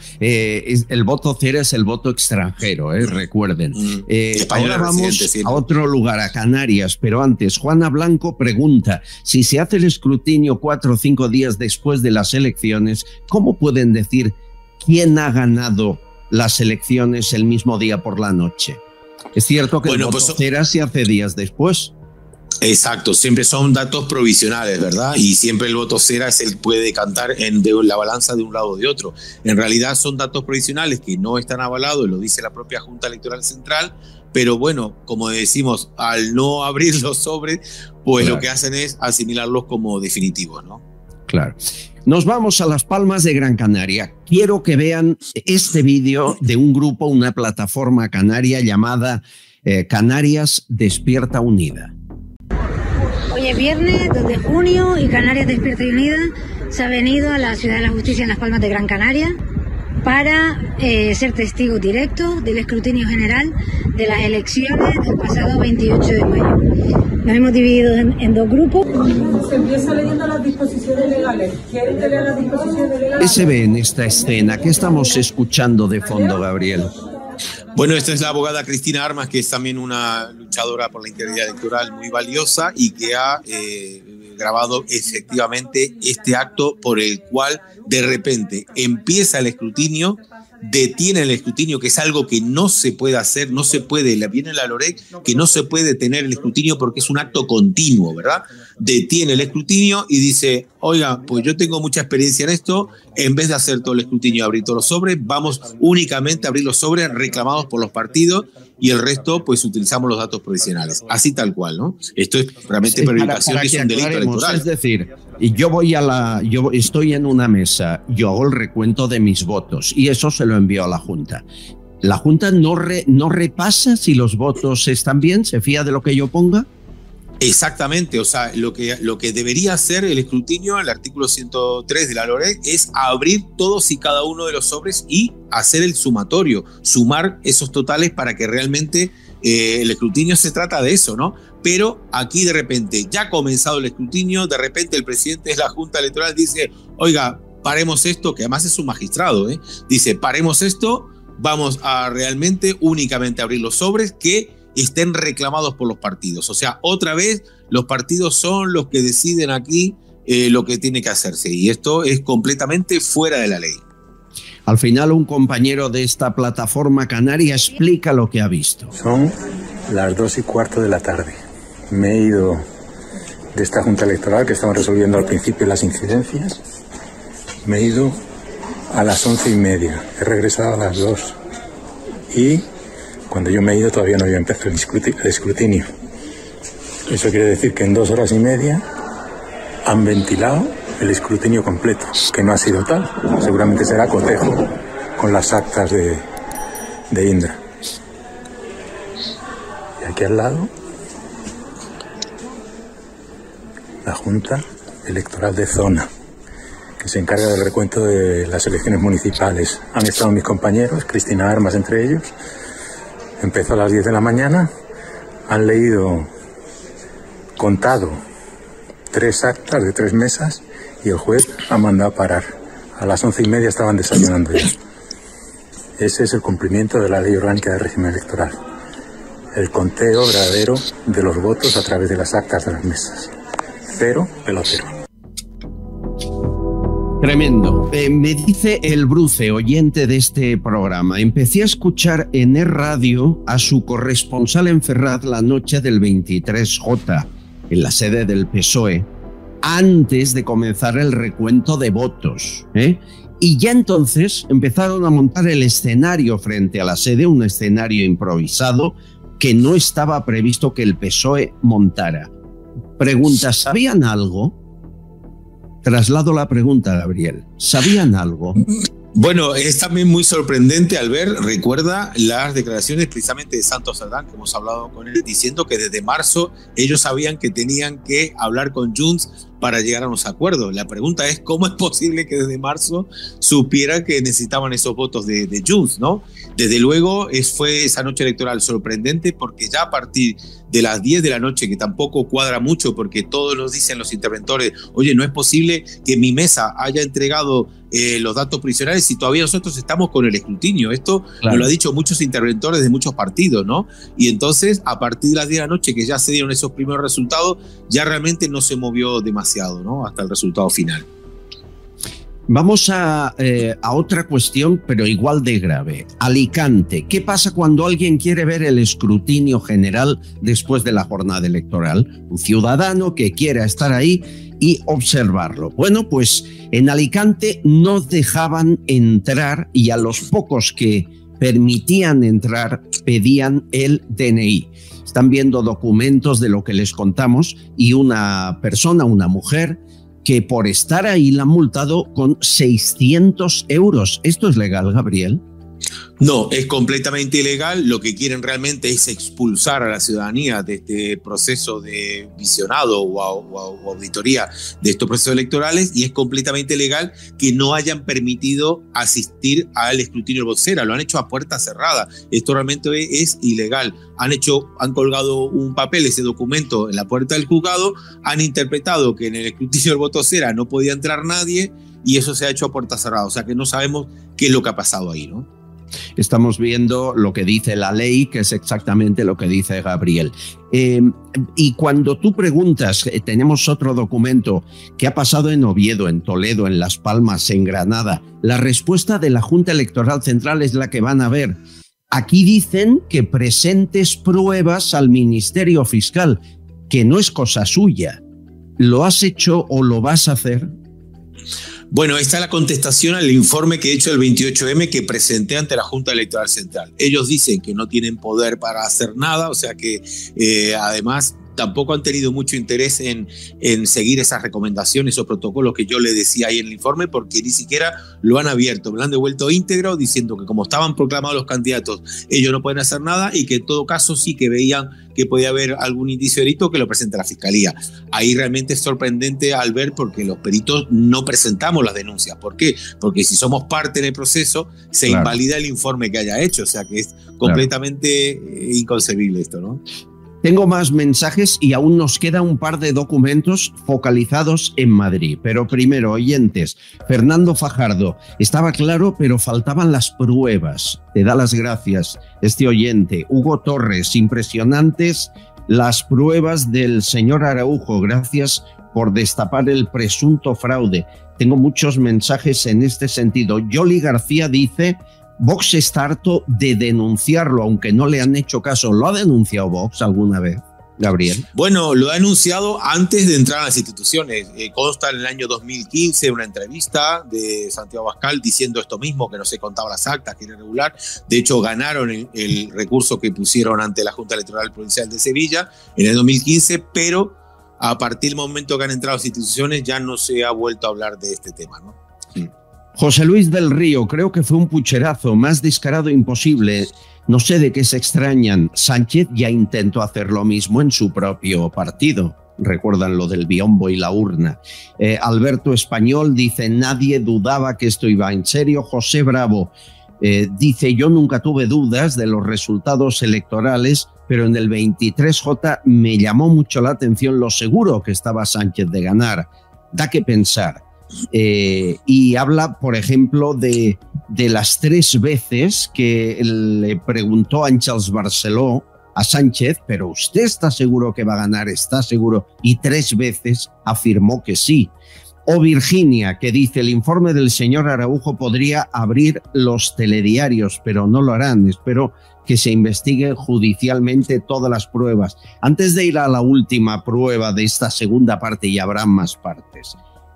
El voto cera es el voto extranjero, recuerden. Ahora vamos a otro lugar, a Canarias, pero antes, Juana Blanco pregunta, si se hace el escrutinio 4 o 5 días después de las elecciones, ¿cómo pueden decir quién ha ganado las elecciones el mismo día por la noche? Es cierto que el voto cera se hace días después. Exacto, siempre son datos provisionales, ¿verdad? Y siempre el voto cera es el que puede decantar de la balanza de un lado o de otro. En realidad son datos provisionales que no están avalados, lo dice la propia Junta Electoral Central, pero bueno, como decimos, al no abrir los sobres, pues lo que hacen es asimilarlos como definitivos, ¿no? Claro. Nos vamos a Las Palmas de Gran Canaria. Quiero que vean este vídeo de un grupo, una plataforma canaria llamada Canarias Despierta Unida. Hoy es viernes 2 de junio y Canarias Despierta y Unida se ha venido a la Ciudad de la Justicia en Las Palmas de Gran Canaria para ser testigos directos del escrutinio general de las elecciones del pasado 28 de mayo. Nos hemos dividido en 2 grupos. Se empieza leyendo las disposiciones legales. ¿Quieren que lea las disposiciones legales? ¿Qué se ve en esta escena? ¿Qué estamos escuchando de fondo, Gabriel? Bueno, esta es la abogada Cristina Armas, que es también una luchadora por la integridad electoral muy valiosa y que ha grabado efectivamente este acto por el cual de repente empieza el escrutinio, detiene el escrutinio, que es algo que no se puede hacer, no se puede, viene la LOREC, que no se puede detener el escrutinio porque es un acto continuo, ¿verdad? Detiene el escrutinio y dice, oiga, pues yo tengo mucha experiencia en esto, en vez de hacer todo el escrutinio y abrir todos los sobres, vamos únicamente a abrir los sobres reclamados por los partidos y el resto pues utilizamos los datos provisionales, así tal cual, ¿no? Esto es realmente prevaricación, que es un delito electoral. Es decir, yo estoy en una mesa, yo hago el recuento de mis votos y eso se lo envío a la Junta. ¿La Junta no repasa si los votos están bien? ¿Se fía de lo que yo ponga? Exactamente, o sea, lo que debería hacer el escrutinio, el artículo 103 de la LOREC, es abrir todos y cada uno de los sobres y hacer el sumatorio, sumar esos totales para que realmente el escrutinio se trata de eso, ¿no? Pero aquí de repente, ya ha comenzado el escrutinio, de repente el presidente de la Junta Electoral dice, oiga, paremos esto, que además es un magistrado, dice, paremos esto, vamos a realmente únicamente abrir los sobres que estén reclamados por los partidos. O sea, otra vez los partidos son los que deciden aquí lo que tiene que hacerse y esto es completamente fuera de la ley. Al final un compañero de esta plataforma canaria explica lo que ha visto. Son las 2:15 de la tarde. Me he ido de esta Junta Electoral que estaban resolviendo al principio las incidencias. Me he ido a las 11:30. He regresado a las 2 y cuando yo me he ido todavía no había empezado el escrutinio. Eso quiere decir que en 2 horas y media han ventilado el escrutinio completo, que no ha sido tal. Seguramente será cotejo con las actas de Indra. Y aquí al lado, la Junta Electoral de Zona, que se encarga del recuento de las elecciones municipales. Han estado mis compañeros, Cristina Armas entre ellos. Empezó a las 10 de la mañana, han leído, contado 3 actas de 3 mesas y el juez ha mandado a parar. A las 11:30 estaban desayunando ya. Ese es el cumplimiento de la Ley Orgánica de Régimen Electoral. El conteo verdadero de los votos a través de las actas de las mesas. Cero pelotero. Tremendo. Me dice el Bruce, oyente de este programa, empecé a escuchar en Radio a su corresponsal en Ferraz la noche del 23J, en la sede del PSOE, antes de comenzar el recuento de votos, Y ya entonces empezaron a montar el escenario frente a la sede, un escenario improvisado que no estaba previsto que el PSOE montara. Pregunta, ¿sabían algo? Traslado la pregunta, Gabriel. ¿Sabían algo? Bueno, es también muy sorprendente al ver, recuerda las declaraciones precisamente de Santos Cerdán, que hemos hablado con él, diciendo que desde marzo ellos sabían que tenían que hablar con Junts para llegar a unos acuerdos. La pregunta es, ¿cómo es posible que desde marzo supieran que necesitaban esos votos de Junts, ¿no? Desde luego fue esa noche electoral sorprendente, porque ya a partir de las 10 de la noche, que tampoco cuadra mucho porque todos nos dicen los interventores, oye, no es posible que mi mesa haya entregado los datos provisionales y todavía nosotros estamos con el escrutinio. Esto nos lo han dicho muchos interventores de muchos partidos, ¿no? Y entonces, a partir de las 10 de la noche, que ya se dieron esos primeros resultados, ya realmente no se movió demasiado, ¿no? Hasta el resultado final. Vamos a otra cuestión, pero igual de grave. Alicante. ¿Qué pasa cuando alguien quiere ver el escrutinio general después de la jornada electoral? Un ciudadano que quiera estar ahí y observarlo. Bueno, pues en Alicante no dejaban entrar y a los pocos que permitían entrar pedían el DNI. Están viendo documentos de lo que les contamos y una persona, una mujer, que por estar ahí la han multado con 600 euros. ¿Esto es legal, Gabriel? No, es completamente ilegal. Lo que quieren realmente es expulsar a la ciudadanía de este proceso de visionado o auditoría de estos procesos electorales, y es completamente ilegal que no hayan permitido asistir al escrutinio del vocera. Lo han hecho a puerta cerrada. Esto realmente es ilegal. Han colgado un papel, ese documento, en la puerta del juzgado, han interpretado que en el escrutinio del vocera no podía entrar nadie y eso se ha hecho a puerta cerrada. O sea que no sabemos qué es lo que ha pasado ahí, ¿no? Estamos viendo lo que dice la ley, que es exactamente lo que dice Gabriel. Y cuando tú preguntas, tenemos otro documento, ¿qué ha pasado en Oviedo, en Toledo, en Las Palmas, en Granada? La respuesta de la Junta Electoral Central es la que van a ver. Aquí dicen que presentes pruebas al Ministerio Fiscal, que no es cosa suya. ¿Lo has hecho o lo vas a hacer? Bueno, esta es la contestación al informe que he hecho el 28M que presenté ante la Junta Electoral Central. Ellos dicen que no tienen poder para hacer nada, o sea que además tampoco han tenido mucho interés en seguir esas recomendaciones o protocolos que yo le decía ahí en el informe, porque ni siquiera lo han abierto, me lo han devuelto íntegro diciendo que como estaban proclamados los candidatos, ellos no pueden hacer nada y que en todo caso sí que veían que podía haber algún indicio de delito que lo presente la Fiscalía. Ahí realmente es sorprendente al ver, porque los peritos no presentamos las denuncias. ¿Por qué? Porque si somos parte en el proceso, se invalida el informe que haya hecho, o sea que es completamente inconcebible esto, ¿no? Tengo más mensajes y aún nos queda un par de documentos focalizados en Madrid. Pero primero, oyentes, Fernando Fajardo, estaba claro, pero faltaban las pruebas. Te da las gracias este oyente. Hugo Torres, impresionantes las pruebas del señor Araujo. Gracias por destapar el presunto fraude. Tengo muchos mensajes en este sentido. Yoli García dice: Vox está harto de denunciarlo, aunque no le han hecho caso. ¿Lo ha denunciado Vox alguna vez, Gabriel? Bueno, lo ha anunciado antes de entrar a las instituciones. Consta en el año 2015 una entrevista de Santiago Abascal diciendo esto mismo, que no se contaba las actas, que era irregular. De hecho, ganaron el recurso que pusieron ante la Junta Electoral Provincial de Sevilla en el 2015, pero a partir del momento que han entrado a las instituciones ya no se ha vuelto a hablar de este tema, ¿no? Sí. José Luis del Río, creo que fue un pucherazo, más descarado imposible. No sé de qué se extrañan. Sánchez ya intentó hacer lo mismo en su propio partido. Recuerdan lo del biombo y la urna. Alberto Español dice: nadie dudaba que esto iba en serio. José Bravo dice: yo nunca tuve dudas de los resultados electorales, pero en el 23J me llamó mucho la atención lo seguro que estaba Sánchez de ganar. Da que pensar. Y habla, por ejemplo, de de las 3 veces que le preguntó Àngels Barceló a Sánchez, pero usted está seguro que va a ganar, está seguro, y 3 veces afirmó que sí. O Virginia, que dice, el informe del señor Araujo podría abrir los telediarios, pero no lo harán. Espero que se investiguen judicialmente todas las pruebas. Antes de ir a la última prueba de esta segunda parte, y habrá más partes,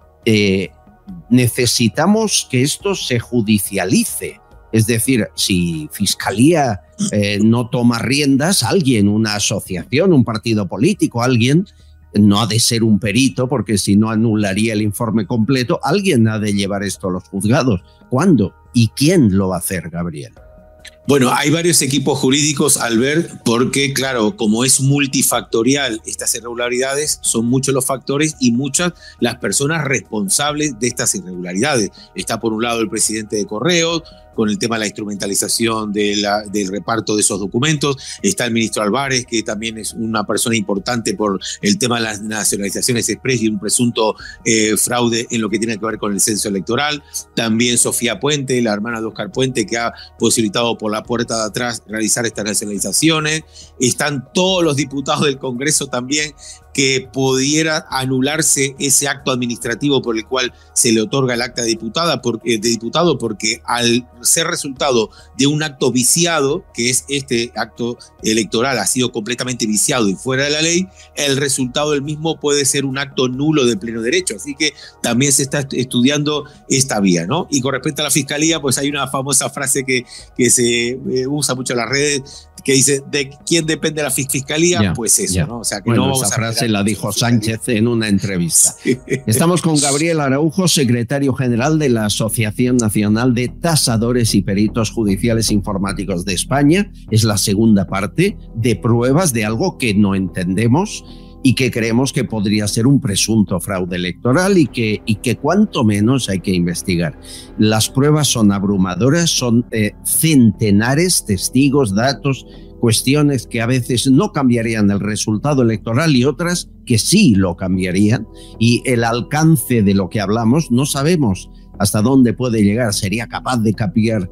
necesitamos que esto se judicialice. Es decir, si Fiscalía no toma riendas, alguien, una asociación, un partido político, alguien, no ha de ser un perito, porque si no anularía el informe completo, alguien ha de llevar esto a los juzgados. ¿Cuándo? ¿Y quién lo va a hacer, Gabriel? Bueno, hay varios equipos jurídicos, Albert, porque claro, como es multifactorial estas irregularidades, son muchos los factores y muchas las personas responsables de estas irregularidades. Está por un lado el presidente de Correos, con el tema de la instrumentalización del reparto de esos documentos. Está el ministro Álvarez, que también es una persona importante por el tema de las nacionalizaciones express y un presunto fraude en lo que tiene que ver con el censo electoral. También Sofía Puente, la hermana de Óscar Puente, que ha posibilitado por la puerta de atrás realizar estas nacionalizaciones. Están todos los diputados del Congreso también, que pudiera anularse ese acto administrativo por el cual se le otorga el acta de diputado, porque al ser resultado de un acto viciado, que es este acto electoral, ha sido completamente viciado y fuera de la ley, el resultado del mismo puede ser un acto nulo de pleno derecho. Así que también se está estudiando esta vía, ¿no? Y con respecto a la Fiscalía, pues hay una famosa frase que se usa mucho en las redes, que dice, ¿de quién depende la Fiscalía? Pues eso, ¿no? O sea, que bueno, no vamos esa a frase la dijo Sánchez en una entrevista. Sí. Estamos con Gabriel Araujo, secretario general de la Asociación Nacional de Tasadores y Peritos Judiciales Informáticos de España. Es la segunda parte de pruebas de algo que no entendemos y que creemos que podría ser un presunto fraude electoral y que cuanto menos hay que investigar. Las pruebas son abrumadoras, son centenares, testigos, datos, cuestiones que a veces no cambiarían el resultado electoral y otras que sí lo cambiarían, y el alcance de lo que hablamos no sabemos hasta dónde puede llegar. Sería capaz de cambiar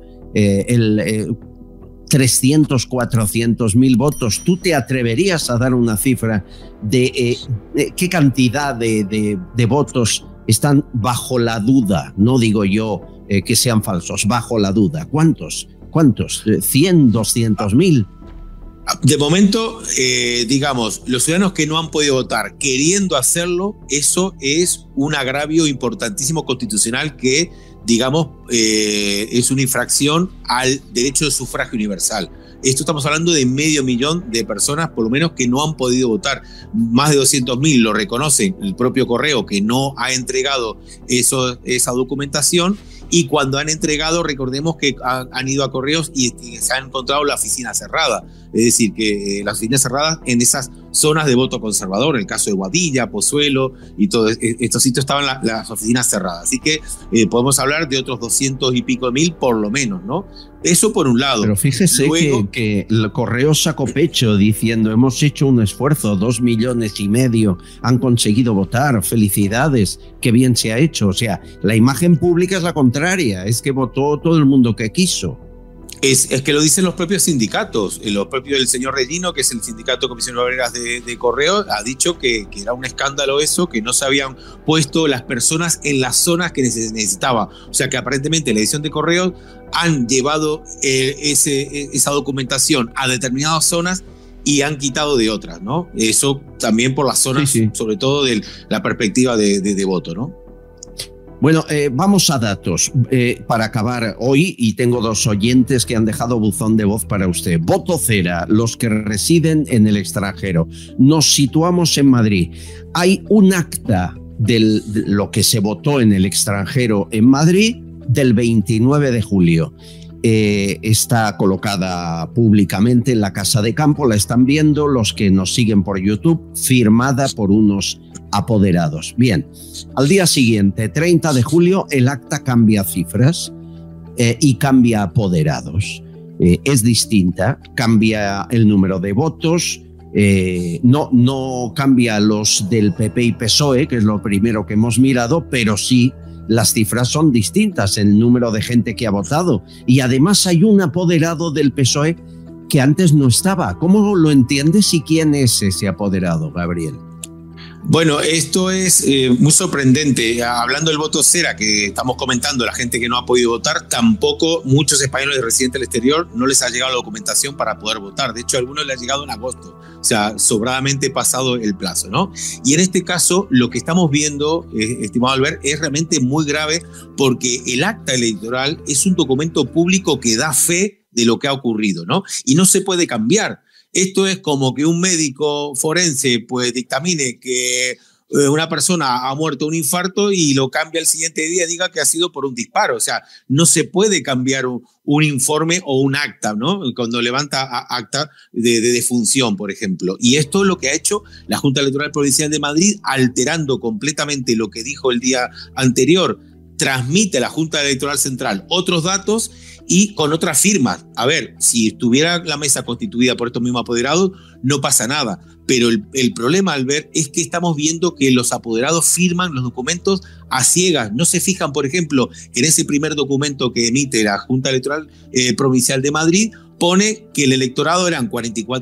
300, 400 mil votos. ¿Tú te atreverías a dar una cifra de qué cantidad de votos están bajo la duda? No digo yo que sean falsos, bajo la duda. ¿Cuántos? ¿100, 200 mil? De momento, digamos, los ciudadanos que no han podido votar queriendo hacerlo, eso es un agravio importantísimo constitucional que, digamos, es una infracción al derecho de sufragio universal. Esto estamos hablando de 500.000 de personas, por lo menos, que no han podido votar. Más de 200.000 lo reconoce el propio Correo, que no ha entregado esa documentación. Y cuando han entregado, recordemos que han ido a Correos y se han encontrado la oficina cerrada. Es decir, que las oficinas cerradas en esas zonas de voto conservador, en el caso de Guadilla, Pozuelo y todos estos sitios estaban las oficinas cerradas. Así que podemos hablar de otros 200 y pico de mil por lo menos, ¿no? Eso por un lado. Pero fíjese que el Correo sacó pecho diciendo, hemos hecho un esfuerzo, 2,5 millones han conseguido votar, felicidades, qué bien se ha hecho. O sea, la imagen pública es la contraria, es que votó todo el mundo que quiso. Es que lo dicen los propios sindicatos. El señor Rellino, que es el sindicato de comisiones obreras de Correo, ha dicho que era un escándalo eso, que no se habían puesto las personas en las zonas que necesitaba. O sea que aparentemente la edición de Correo han llevado esa documentación a determinadas zonas y han quitado de otras, ¿no? Eso también por las zonas, sí. Sobre todo de la perspectiva de voto, ¿no? Bueno, vamos a datos para acabar hoy, y tengo 2 oyentes que han dejado buzón de voz para usted. Voto Cera, los que residen en el extranjero. Nos situamos en Madrid. Hay un acta de lo que se votó en el extranjero en Madrid del 29 de julio. Está colocada públicamente en la Casa de Campo, la están viendo los que nos siguen por YouTube, firmada por unos apoderados. Bien, al día siguiente, 30 de julio, el acta cambia cifras y cambia apoderados. Es distinta, cambia el número de votos, no cambia los del PP y PSOE, que es lo primero que hemos mirado, pero sí las cifras son distintas, el número de gente que ha votado. Y además hay un apoderado del PSOE que antes no estaba. ¿Cómo lo entiendes y quién es ese apoderado, Gabriel? Bueno, esto es muy sorprendente. Hablando del voto cera que estamos comentando, la gente que no ha podido votar, tampoco muchos españoles residentes del exterior no les ha llegado la documentación para poder votar. De hecho, a algunos les ha llegado en agosto, o sea, sobradamente pasado el plazo, ¿no? Y en este caso, lo que estamos viendo, estimado Albert, es realmente muy grave porque el acta electoral es un documento público que da fe de lo que ha ocurrido, ¿no? Y no se puede cambiar. Esto es como que un médico forense pues dictamine que una persona ha muerto de un infarto y lo cambia el siguiente día, diga que ha sido por un disparo. O sea, no se puede cambiar un informe o un acta, ¿no? Cuando levanta acta de defunción, por ejemplo. Y esto es lo que ha hecho la Junta Electoral Provincial de Madrid, alterando completamente lo que dijo el día anterior. Transmite a la Junta Electoral Central otros datos y con otras firmas. A ver, si estuviera la mesa constituida por estos mismos apoderados, no pasa nada. Pero el problema, Albert, es que estamos viendo que los apoderados firman los documentos a ciegas. No se fijan, por ejemplo, que en ese primer documento que emite la Junta Electoral Provincial de Madrid pone que el electorado eran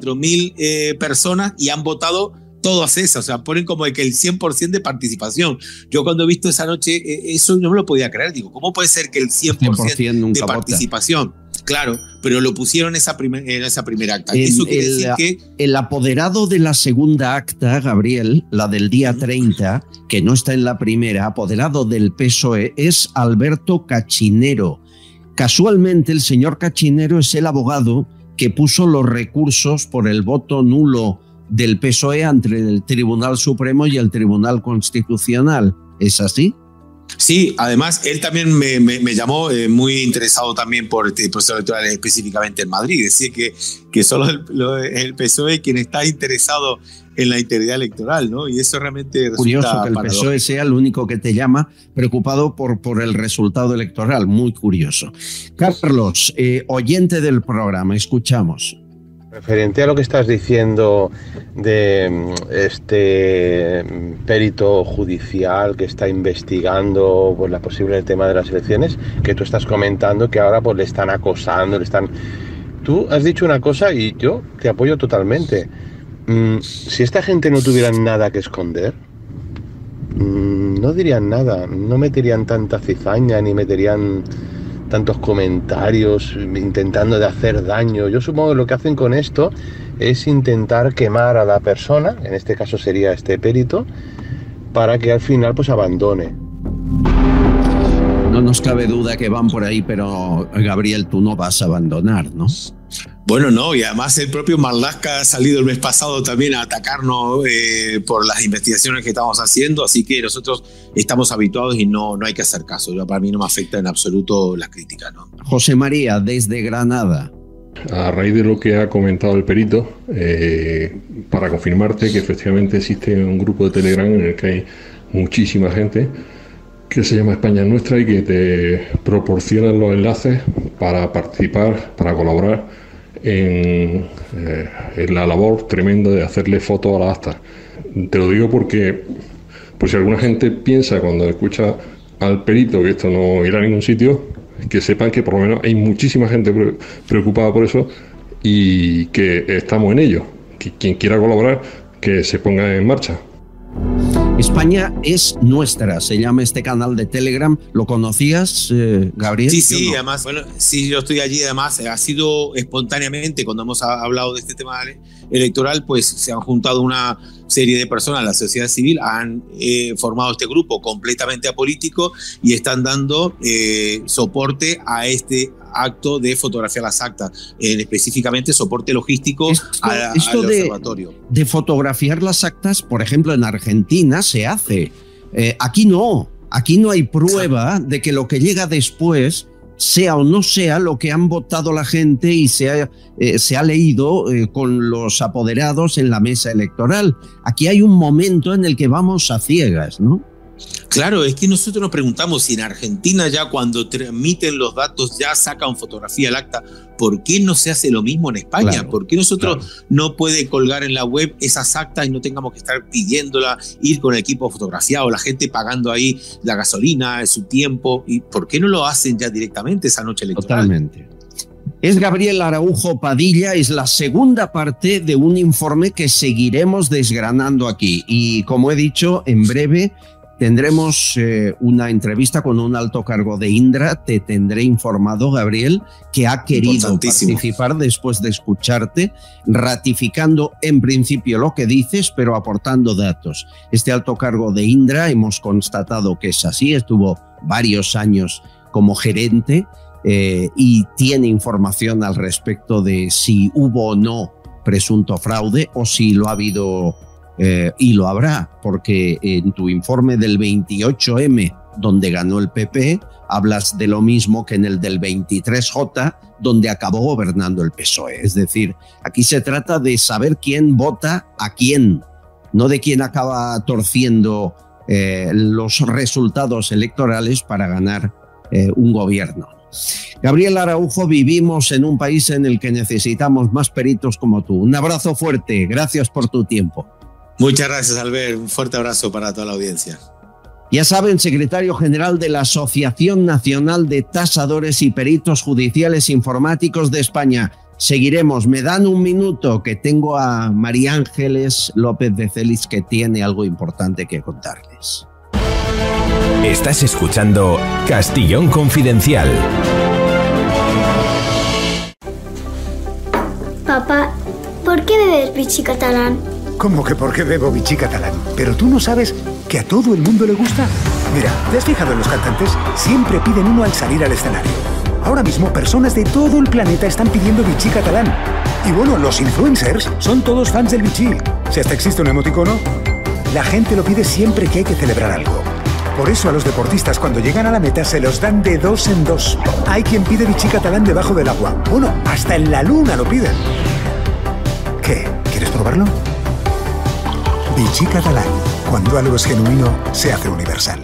44.000 personas y han votado todas esas, o sea, ponen como que el 100% de participación. Yo cuando he visto esa noche, eso no me lo podía creer. Digo, ¿cómo puede ser que el 100% de participación? Claro, pero lo pusieron en esa primera acta. Eso quiere decir que el apoderado de la segunda acta, Gabriel, la del día 30, que no está en la primera, apoderado del PSOE, es Alberto Cachinero. Casualmente, el señor Cachinero es el abogado que puso los recursos por el voto nulo del PSOE entre el Tribunal Supremo y el Tribunal Constitucional. ¿Es así? Sí, además él también me llamó muy interesado también por este proceso electoral específicamente en Madrid. Decir que solo el PSOE quien está interesado en la integridad electoral, ¿no? Y eso realmente curioso resulta que el paradójico. PSOE sea el único que te llama preocupado por el resultado electoral. Muy curioso. Carlos, oyente del programa, escuchamos. Referente a lo que estás diciendo de este perito judicial que está investigando pues, la posible tema de las elecciones, que tú estás comentando que ahora pues, le están acosando, Tú has dicho una cosa y yo te apoyo totalmente. Si esta gente no tuviera nada que esconder, no dirían nada, no meterían tanta cizaña ni meterían tantos comentarios intentando de hacer daño. Yo supongo que lo que hacen con esto es intentar quemar a la persona, en este caso sería este perito, para que al final pues abandone. No nos cabe duda que van por ahí, pero Gabriel, tú no vas a abandonar, ¿no? Bueno, no, y además el propio Marlaska ha salido el mes pasado también a atacarnos por las investigaciones que estamos haciendo, así que nosotros estamos habituados y no hay que hacer caso. Para mí no me afecta en absoluto la crítica, ¿no? José María, desde Granada. A raíz de lo que ha comentado el perito, para confirmarte que efectivamente existe un grupo de Telegram en el que hay muchísima gente que se llama España Nuestra y que te proporcionan los enlaces para participar, para colaborar en la labor tremenda de hacerle fotos a las actas. Te lo digo porque, por si alguna gente piensa cuando escucha al perito que esto no irá a ningún sitio, que sepan que por lo menos hay muchísima gente preocupada por eso y que estamos en ello. Que quien quiera colaborar, que se ponga en marcha. España es nuestra, se llama este canal de Telegram. ¿Lo conocías, Gabriel? Sí, no. Además, bueno, sí, yo estoy allí, además, ha sido espontáneamente, cuando hemos hablado de este tema electoral, pues se han juntado una serie de personas, la sociedad civil, han formado este grupo completamente apolítico y están dando soporte a este acto de fotografiar las actas, específicamente soporte logístico al observatorio. De fotografiar las actas, por ejemplo, en Argentina se hace. Aquí no hay prueba de que lo que llega después sea o no sea lo que han votado la gente y se ha leído con los apoderados en la mesa electoral. Aquí hay un momento en el que vamos a ciegas, ¿no? Claro, es que nosotros nos preguntamos si en Argentina ya cuando transmiten los datos ya sacan fotografía al acta, ¿por qué no se hace lo mismo en España? Claro, ¿por qué nosotros no puede colgar en la web esas actas y no tengamos que estar pidiéndola, ir con el equipo fotografiado, la gente pagando ahí la gasolina, su tiempo? ¿Y por qué no lo hacen ya directamente esa noche electoral? Totalmente. Es Gabriel Araujo Padilla, es la segunda parte de un informe que seguiremos desgranando aquí. Y como he dicho, en breve tendremos una entrevista con un alto cargo de Indra. Te tendré informado, Gabriel, que ha querido participar después de escucharte, ratificando en principio lo que dices, pero aportando datos. Este alto cargo de Indra hemos constatado que es así, estuvo varios años como gerente y tiene información al respecto de si hubo o no presunto fraude o si lo ha habido y lo habrá, porque en tu informe del 28M, donde ganó el PP, hablas de lo mismo que en el del 23J, donde acabó gobernando el PSOE. Es decir, aquí se trata de saber quién vota a quién, no de quién acaba torciendo los resultados electorales para ganar un gobierno. Gabriel Araujo, vivimos en un país en el que necesitamos más peritos como tú. Un abrazo fuerte, gracias por tu tiempo. Muchas gracias, Albert. Un fuerte abrazo para toda la audiencia. Ya saben, secretario general de la Asociación Nacional de Tasadores y Peritos Judiciales Informáticos de España. Seguiremos. Me dan un minuto, que tengo a María Ángeles López de Celis, que tiene algo importante que contarles. Estás escuchando Castellón Confidencial. Papá, ¿por qué bebes Vichy catalán? ¿Cómo que por qué bebo Vichy catalán? ¿Pero tú no sabes que a todo el mundo le gusta? Mira, ¿te has fijado en los cantantes? Siempre piden uno al salir al escenario. Ahora mismo personas de todo el planeta están pidiendo Vichy catalán. Y bueno, los influencers son todos fans del Vichy. Si hasta existe un emoticono, la gente lo pide siempre que hay que celebrar algo. Por eso a los deportistas cuando llegan a la meta se los dan de 2 en 2. Hay quien pide Vichy catalán debajo del agua. Bueno, hasta en la luna lo piden. ¿Qué? ¿Quieres probarlo? Vichy catalán. Cuando algo es genuino, se hace universal.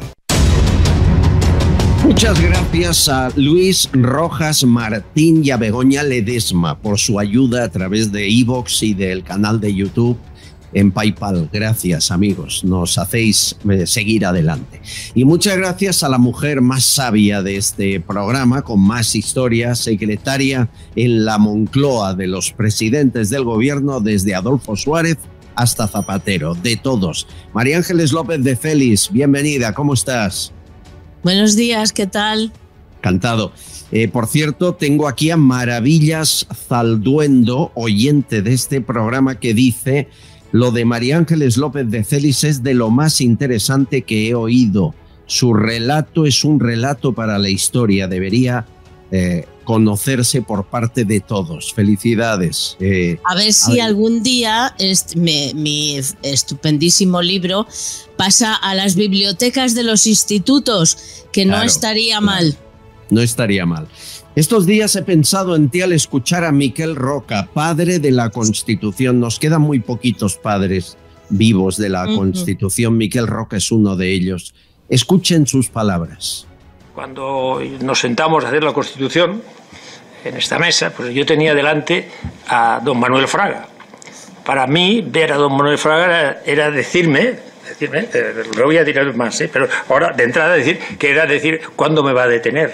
Muchas gracias a Luis Rojas Martín y a Begoña Ledesma por su ayuda a través de iVoox y del canal de YouTube en PayPal. Gracias, amigos, nos hacéis seguir adelante. Y muchas gracias a la mujer más sabia de este programa, con más historia, secretaria en la Moncloa de los presidentes del gobierno, desde Adolfo Suárez hasta Zapatero, de todos. María Ángeles López de Celis, bienvenida, ¿cómo estás? Buenos días, ¿qué tal? Encantado. Por cierto, tengo aquí a Maravillas Zalduendo, oyente de este programa, que dice: lo de María Ángeles López de Celis es de lo más interesante que he oído. Su relato es un relato para la historia. Debería conocerse por parte de todos. Felicidades. A ver si algún día mi estupendísimo libro pasa a las bibliotecas de los institutos, que no estaría mal. No estaría mal. Estos días he pensado en ti al escuchar a Miquel Roca, padre de la Constitución. Nos quedan muy poquitos padres vivos de la Constitución. Miquel Roca es uno de ellos. Escuchen sus palabras. Cuando nos sentamos a hacer la Constitución, en esta mesa, pues yo tenía delante a don Manuel Fraga. Para mí, ver a don Manuel Fraga era decirme, lo voy a tirar más, pero ahora de entrada decir ¿cuándo me va a detener?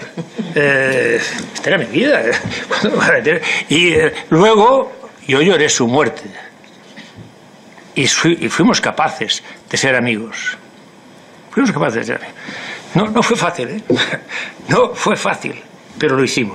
Esta era mi vida, ¿cuándo me va a detener? Y luego yo lloré su muerte y fuimos capaces de ser amigos. Fuimos capaces de ser amigos. No fue fácil, no fue fácil, pero lo hicimos.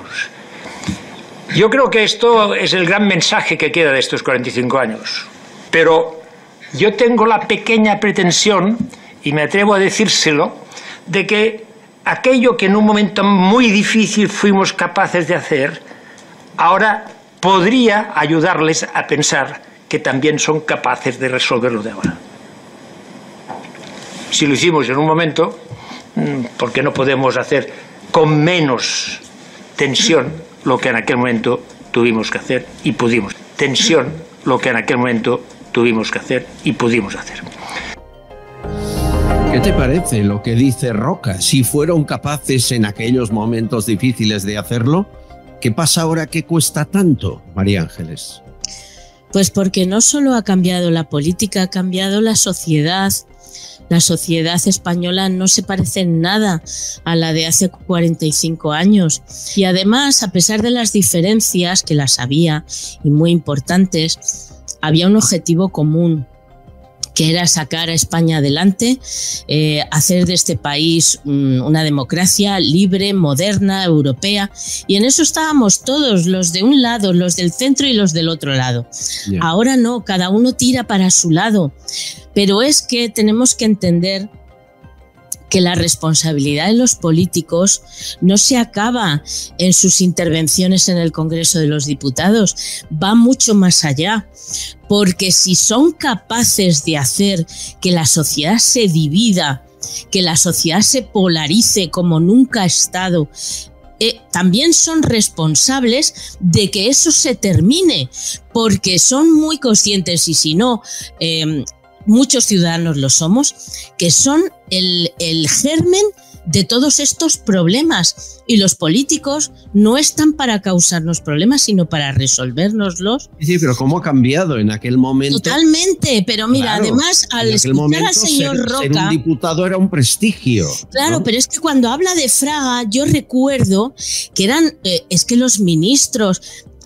Yo creo que esto es el gran mensaje que queda de estos 45 años, pero yo tengo la pequeña pretensión, y me atrevo a decírselo, de que aquello que en un momento muy difícil fuimos capaces de hacer, ahora podría ayudarles a pensar que también son capaces de resolverlo de ahora. Si lo hicimos en un momento, ¿por qué no podemos hacer con menos tensión lo que en aquel momento tuvimos que hacer y pudimos? Tensión, lo que en aquel momento tuvimos que hacer y pudimos hacer. ¿Qué te parece lo que dice Roca? Si fueron capaces en aquellos momentos difíciles de hacerlo, ¿qué pasa ahora que cuesta tanto, María Ángeles? Pues porque no solo ha cambiado la política, ha cambiado la sociedad. La sociedad española no se parece en nada a la de hace 45 años. Y además, a pesar de las diferencias, que las había y muy importantes, había un objetivo común, que era sacar a España adelante, hacer de este país una democracia libre, moderna, europea. Y en eso estábamos todos, los de un lado, los del centro y los del otro lado. Yeah. Ahora no, cada uno tira para su lado. Pero es que tenemos que entender que la responsabilidad de los políticos no se acaba en sus intervenciones en el Congreso de los Diputados, va mucho más allá, porque si son capaces de hacer que la sociedad se divida, que la sociedad se polarice como nunca ha estado, también son responsables de que eso se termine, porque son muy conscientes, y si no, muchos ciudadanos lo somos, que son el germen de todos estos problemas, y los políticos no están para causarnos problemas, sino para resolvérnoslos. Sí, pero ¿cómo ha cambiado en aquel momento? Totalmente, pero mira, claro, además al escuchar al señor Roca... Ser un diputado era un prestigio. Claro, ¿no? Pero es que cuando habla de Fraga, yo recuerdo que eran, es que los ministros...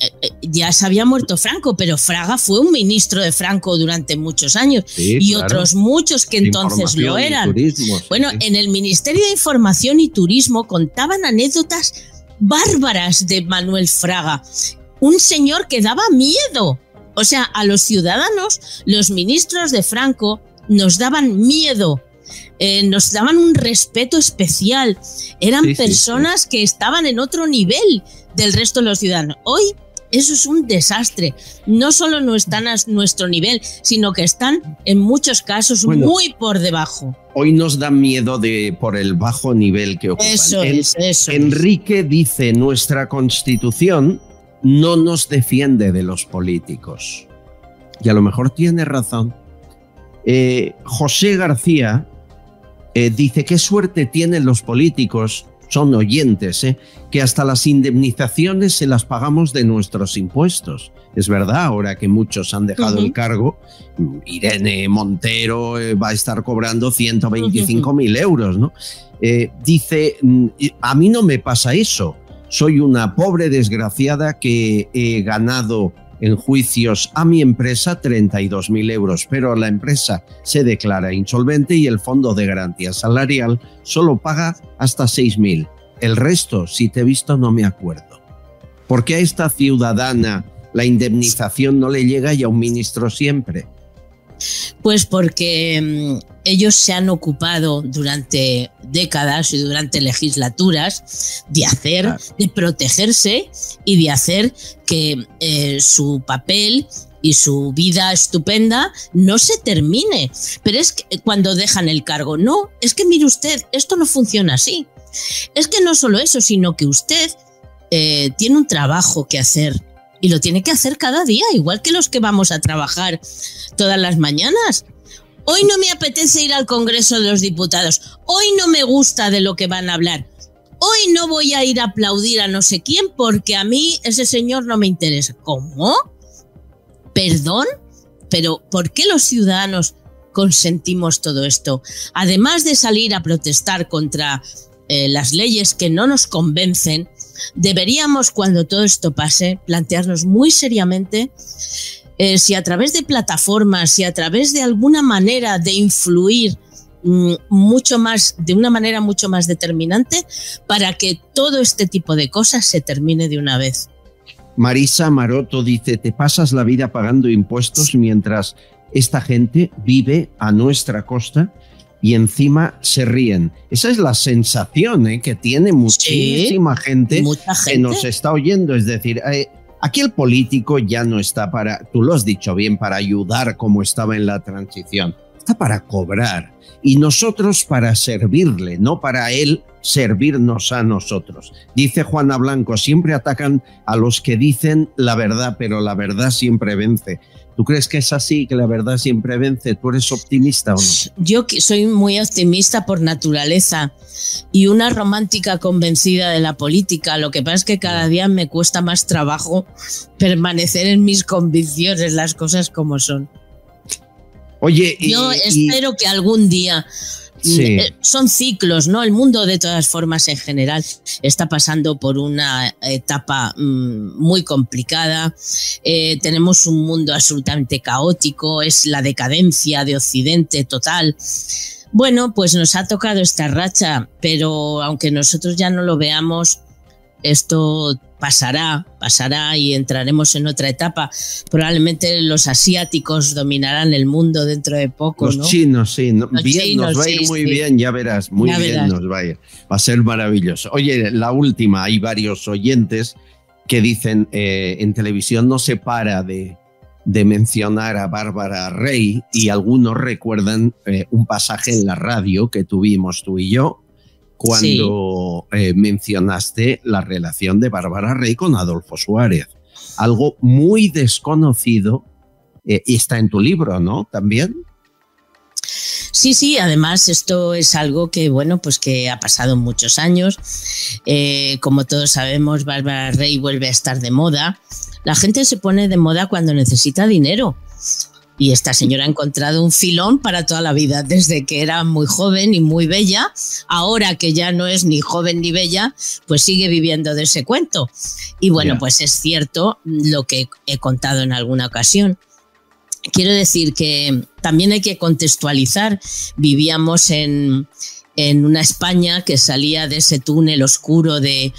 ya se había muerto Franco, pero Fraga fue un ministro de Franco durante muchos años, sí, y claro, otros muchos que entonces lo eran. Turismo, sí, bueno, sí. En el Ministerio de Información y Turismo contaban anécdotas bárbaras de Manuel Fraga, un señor que daba miedo. O sea, a los ciudadanos, los ministros de Franco nos daban miedo. Nos daban un respeto especial. Eran personas que estaban en otro nivel del resto de los ciudadanos. Hoy eso es un desastre. No solo no están a nuestro nivel, sino que están en muchos casos muy por debajo. Hoy nos dan miedo por el bajo nivel que ocupan. Eso Enrique dice, nuestra Constitución no nos defiende de los políticos. Y a lo mejor tiene razón. José García dice, qué suerte tienen los políticos, son oyentes, que hasta las indemnizaciones se las pagamos de nuestros impuestos. Es verdad, ahora que muchos han dejado el cargo, Irene Montero va a estar cobrando 125.000 euros, ¿no? Dice, a mí no me pasa eso, soy una pobre desgraciada que he ganado en juicios a mi empresa 32.000 euros, pero la empresa se declara insolvente y el Fondo de Garantía Salarial solo paga hasta 6.000. El resto, si te he visto, no me acuerdo. ¿Por qué a esta ciudadana la indemnización no le llega y a un ministro siempre? Pues porque ellos se han ocupado durante décadas y durante legislaturas de protegerse y de hacer que su papel y su vida estupenda no se termine. Pero es que cuando dejan el cargo, no, es que mire usted, esto no funciona así. Es que no solo eso, sino que usted tiene un trabajo que hacer. Y lo tiene que hacer cada día, igual que los que vamos a trabajar todas las mañanas. Hoy no me apetece ir al Congreso de los Diputados. Hoy no me gusta de lo que van a hablar. Hoy no voy a ir a aplaudir a no sé quién porque a mí ese señor no me interesa. ¿Cómo? ¿Perdón? Pero ¿por qué los ciudadanos consentimos todo esto? Además de salir a protestar contra las leyes que no nos convencen, deberíamos, cuando todo esto pase, plantearnos muy seriamente si a través de plataformas, si a través de alguna manera de influir mucho más, de una manera mucho más determinante, para que todo este tipo de cosas se termine de una vez. Marisa Maroto dice, te pasas la vida pagando impuestos mientras esta gente vive a nuestra costa y encima se ríen. Esa es la sensación que tiene muchísima gente que nos está oyendo. Es decir, aquí el político ya no está para, tú lo has dicho bien, para ayudar como estaba en la transición. Está para cobrar. Y nosotros para servirle, no para él servirnos a nosotros. Dice Juana Blanco, siempre atacan a los que dicen la verdad, pero la verdad siempre vence. ¿Tú crees que es así, que la verdad siempre vence? ¿Tú eres optimista o no? Yo soy muy optimista por naturaleza y una romántica convencida de la política. Lo que pasa es que cada día me cuesta más trabajo permanecer en mis convicciones, las cosas como son. Oye, yo espero que algún día... Sí. Son ciclos, ¿no? El mundo, de todas formas, en general, está pasando por una etapa muy complicada. Tenemos un mundo absolutamente caótico, es la decadencia de Occidente total. Bueno, pues nos ha tocado esta racha, pero aunque nosotros ya no lo veamos, esto pasará y entraremos en otra etapa. Probablemente los asiáticos dominarán el mundo dentro de poco, los, ¿no? Chinos, sí. Nos va a ir muy bien, ya verás. Muy bien nos va a ir. Va a ser maravilloso. Oye, la última. Hay varios oyentes que dicen en televisión no se para de mencionar a Bárbara Rey, y algunos recuerdan un pasaje en la radio que tuvimos tú y yo, cuando mencionaste la relación de Bárbara Rey con Adolfo Suárez. Algo muy desconocido, y está en tu libro, ¿no? ¿También? Sí, además esto es algo que, bueno, pues que ha pasado muchos años. Como todos sabemos, Bárbara Rey vuelve a estar de moda. La gente se pone de moda cuando necesita dinero. Y esta señora ha encontrado un filón para toda la vida, desde que era muy joven y muy bella. Ahora que ya no es ni joven ni bella, pues sigue viviendo de ese cuento. Y bueno, pues es cierto lo que he contado en alguna ocasión. Quiero decir que también hay que contextualizar. Vivíamos en una España que salía de ese túnel oscuro de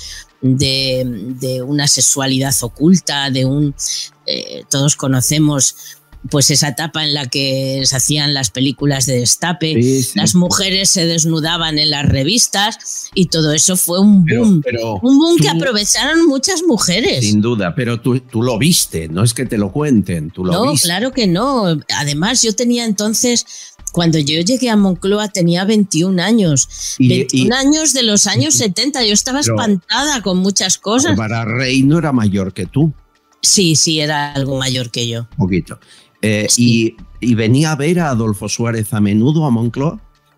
una sexualidad oculta, todos conocemos pues esa etapa en la que se hacían las películas de destape, las mujeres se desnudaban en las revistas y todo eso fue un boom. Un boom que aprovecharon muchas mujeres. Sin duda, pero tú lo viste, no es que te lo cuenten, tú lo viste. No, claro que no. Además, yo tenía entonces... Cuando yo llegué a Moncloa tenía 21 años. 21 años de los años 70. Yo estaba espantada con muchas cosas. Bárbara Rey no era mayor que tú. Sí, era algo mayor que yo. Un poquito. ¿Y venía a ver a Adolfo Suárez a menudo a Moncloa?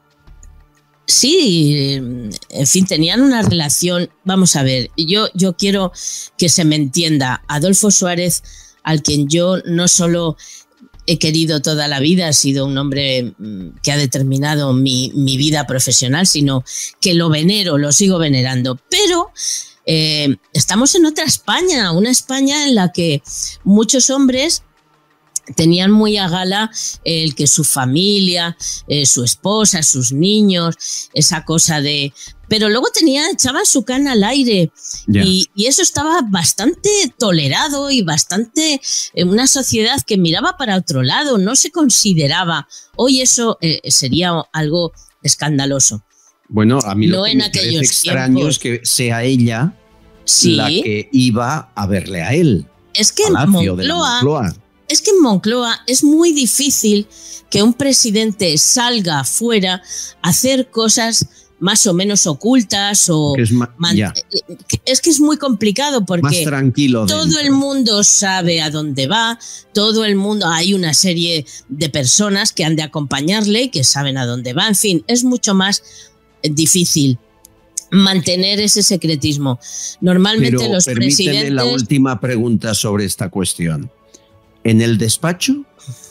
Sí, en fin, tenían una relación. Vamos a ver, yo quiero que se me entienda. Adolfo Suárez, al quien yo no solo he querido toda la vida, ha sido un hombre que ha determinado mi vida profesional, sino que lo venero, lo sigo venerando. Pero estamos en otra España, una España en la que muchos hombres tenían muy a gala el que su familia, su esposa, sus niños, esa cosa de... Pero luego echaban su cana al aire y eso estaba bastante tolerado y bastante en una sociedad que miraba para otro lado, no se consideraba. Hoy eso sería algo escandaloso. Bueno, a mí lo que me parece extraño es que sea ella la que iba a verle a él. Es que en Moncloa... Es que en Moncloa es muy difícil que un presidente salga afuera a hacer cosas más o menos ocultas o... Es que es muy complicado porque más tranquilo todo el mundo sabe a dónde va, todo el mundo... Hay una serie de personas que han de acompañarle y que saben a dónde va. En fin, es mucho más difícil mantener ese secretismo. Normalmente los presidentes... Permíteme la última pregunta sobre esta cuestión. ¿En el despacho?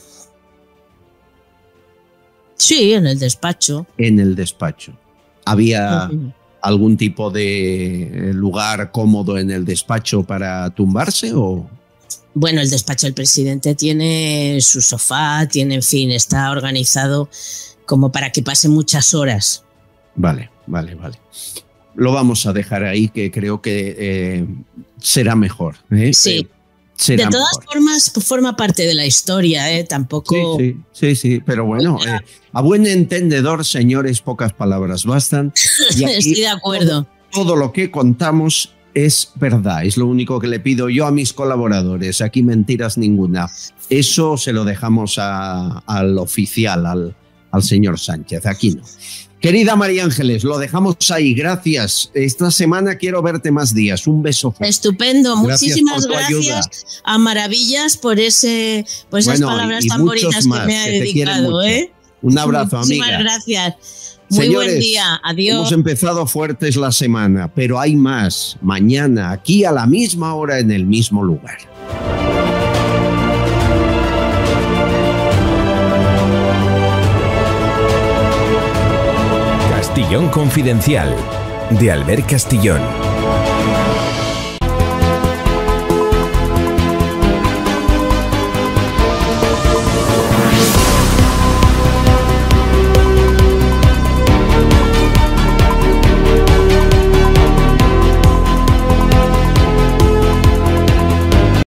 Sí, en el despacho. En el despacho. ¿Había algún tipo de lugar cómodo en el despacho para tumbarse o...? Bueno, el despacho del presidente tiene su sofá, en fin, está organizado como para que pase muchas horas. Vale. Lo vamos a dejar ahí, que creo que será mejor. Sí. De todas formas, forma parte de la historia, tampoco... Sí, pero bueno, a buen entendedor, señores, pocas palabras bastan. Y aquí estoy de acuerdo. Todo lo que contamos es verdad, es lo único que le pido yo a mis colaboradores, aquí mentiras ninguna. Eso se lo dejamos al oficial, al señor Sánchez, aquí no. Querida María Ángeles, lo dejamos ahí, gracias. Esta semana quiero verte más días, un beso fuerte. Estupendo, muchísimas gracias a Maravillas por esas palabras tan bonitas que me ha dedicado. Un abrazo, amiga. Muchísimas gracias. Muy buen día, adiós. Hemos empezado fuertes la semana, pero hay más. Mañana, aquí a la misma hora, en el mismo lugar. Castillón Confidencial, de Albert Castillón.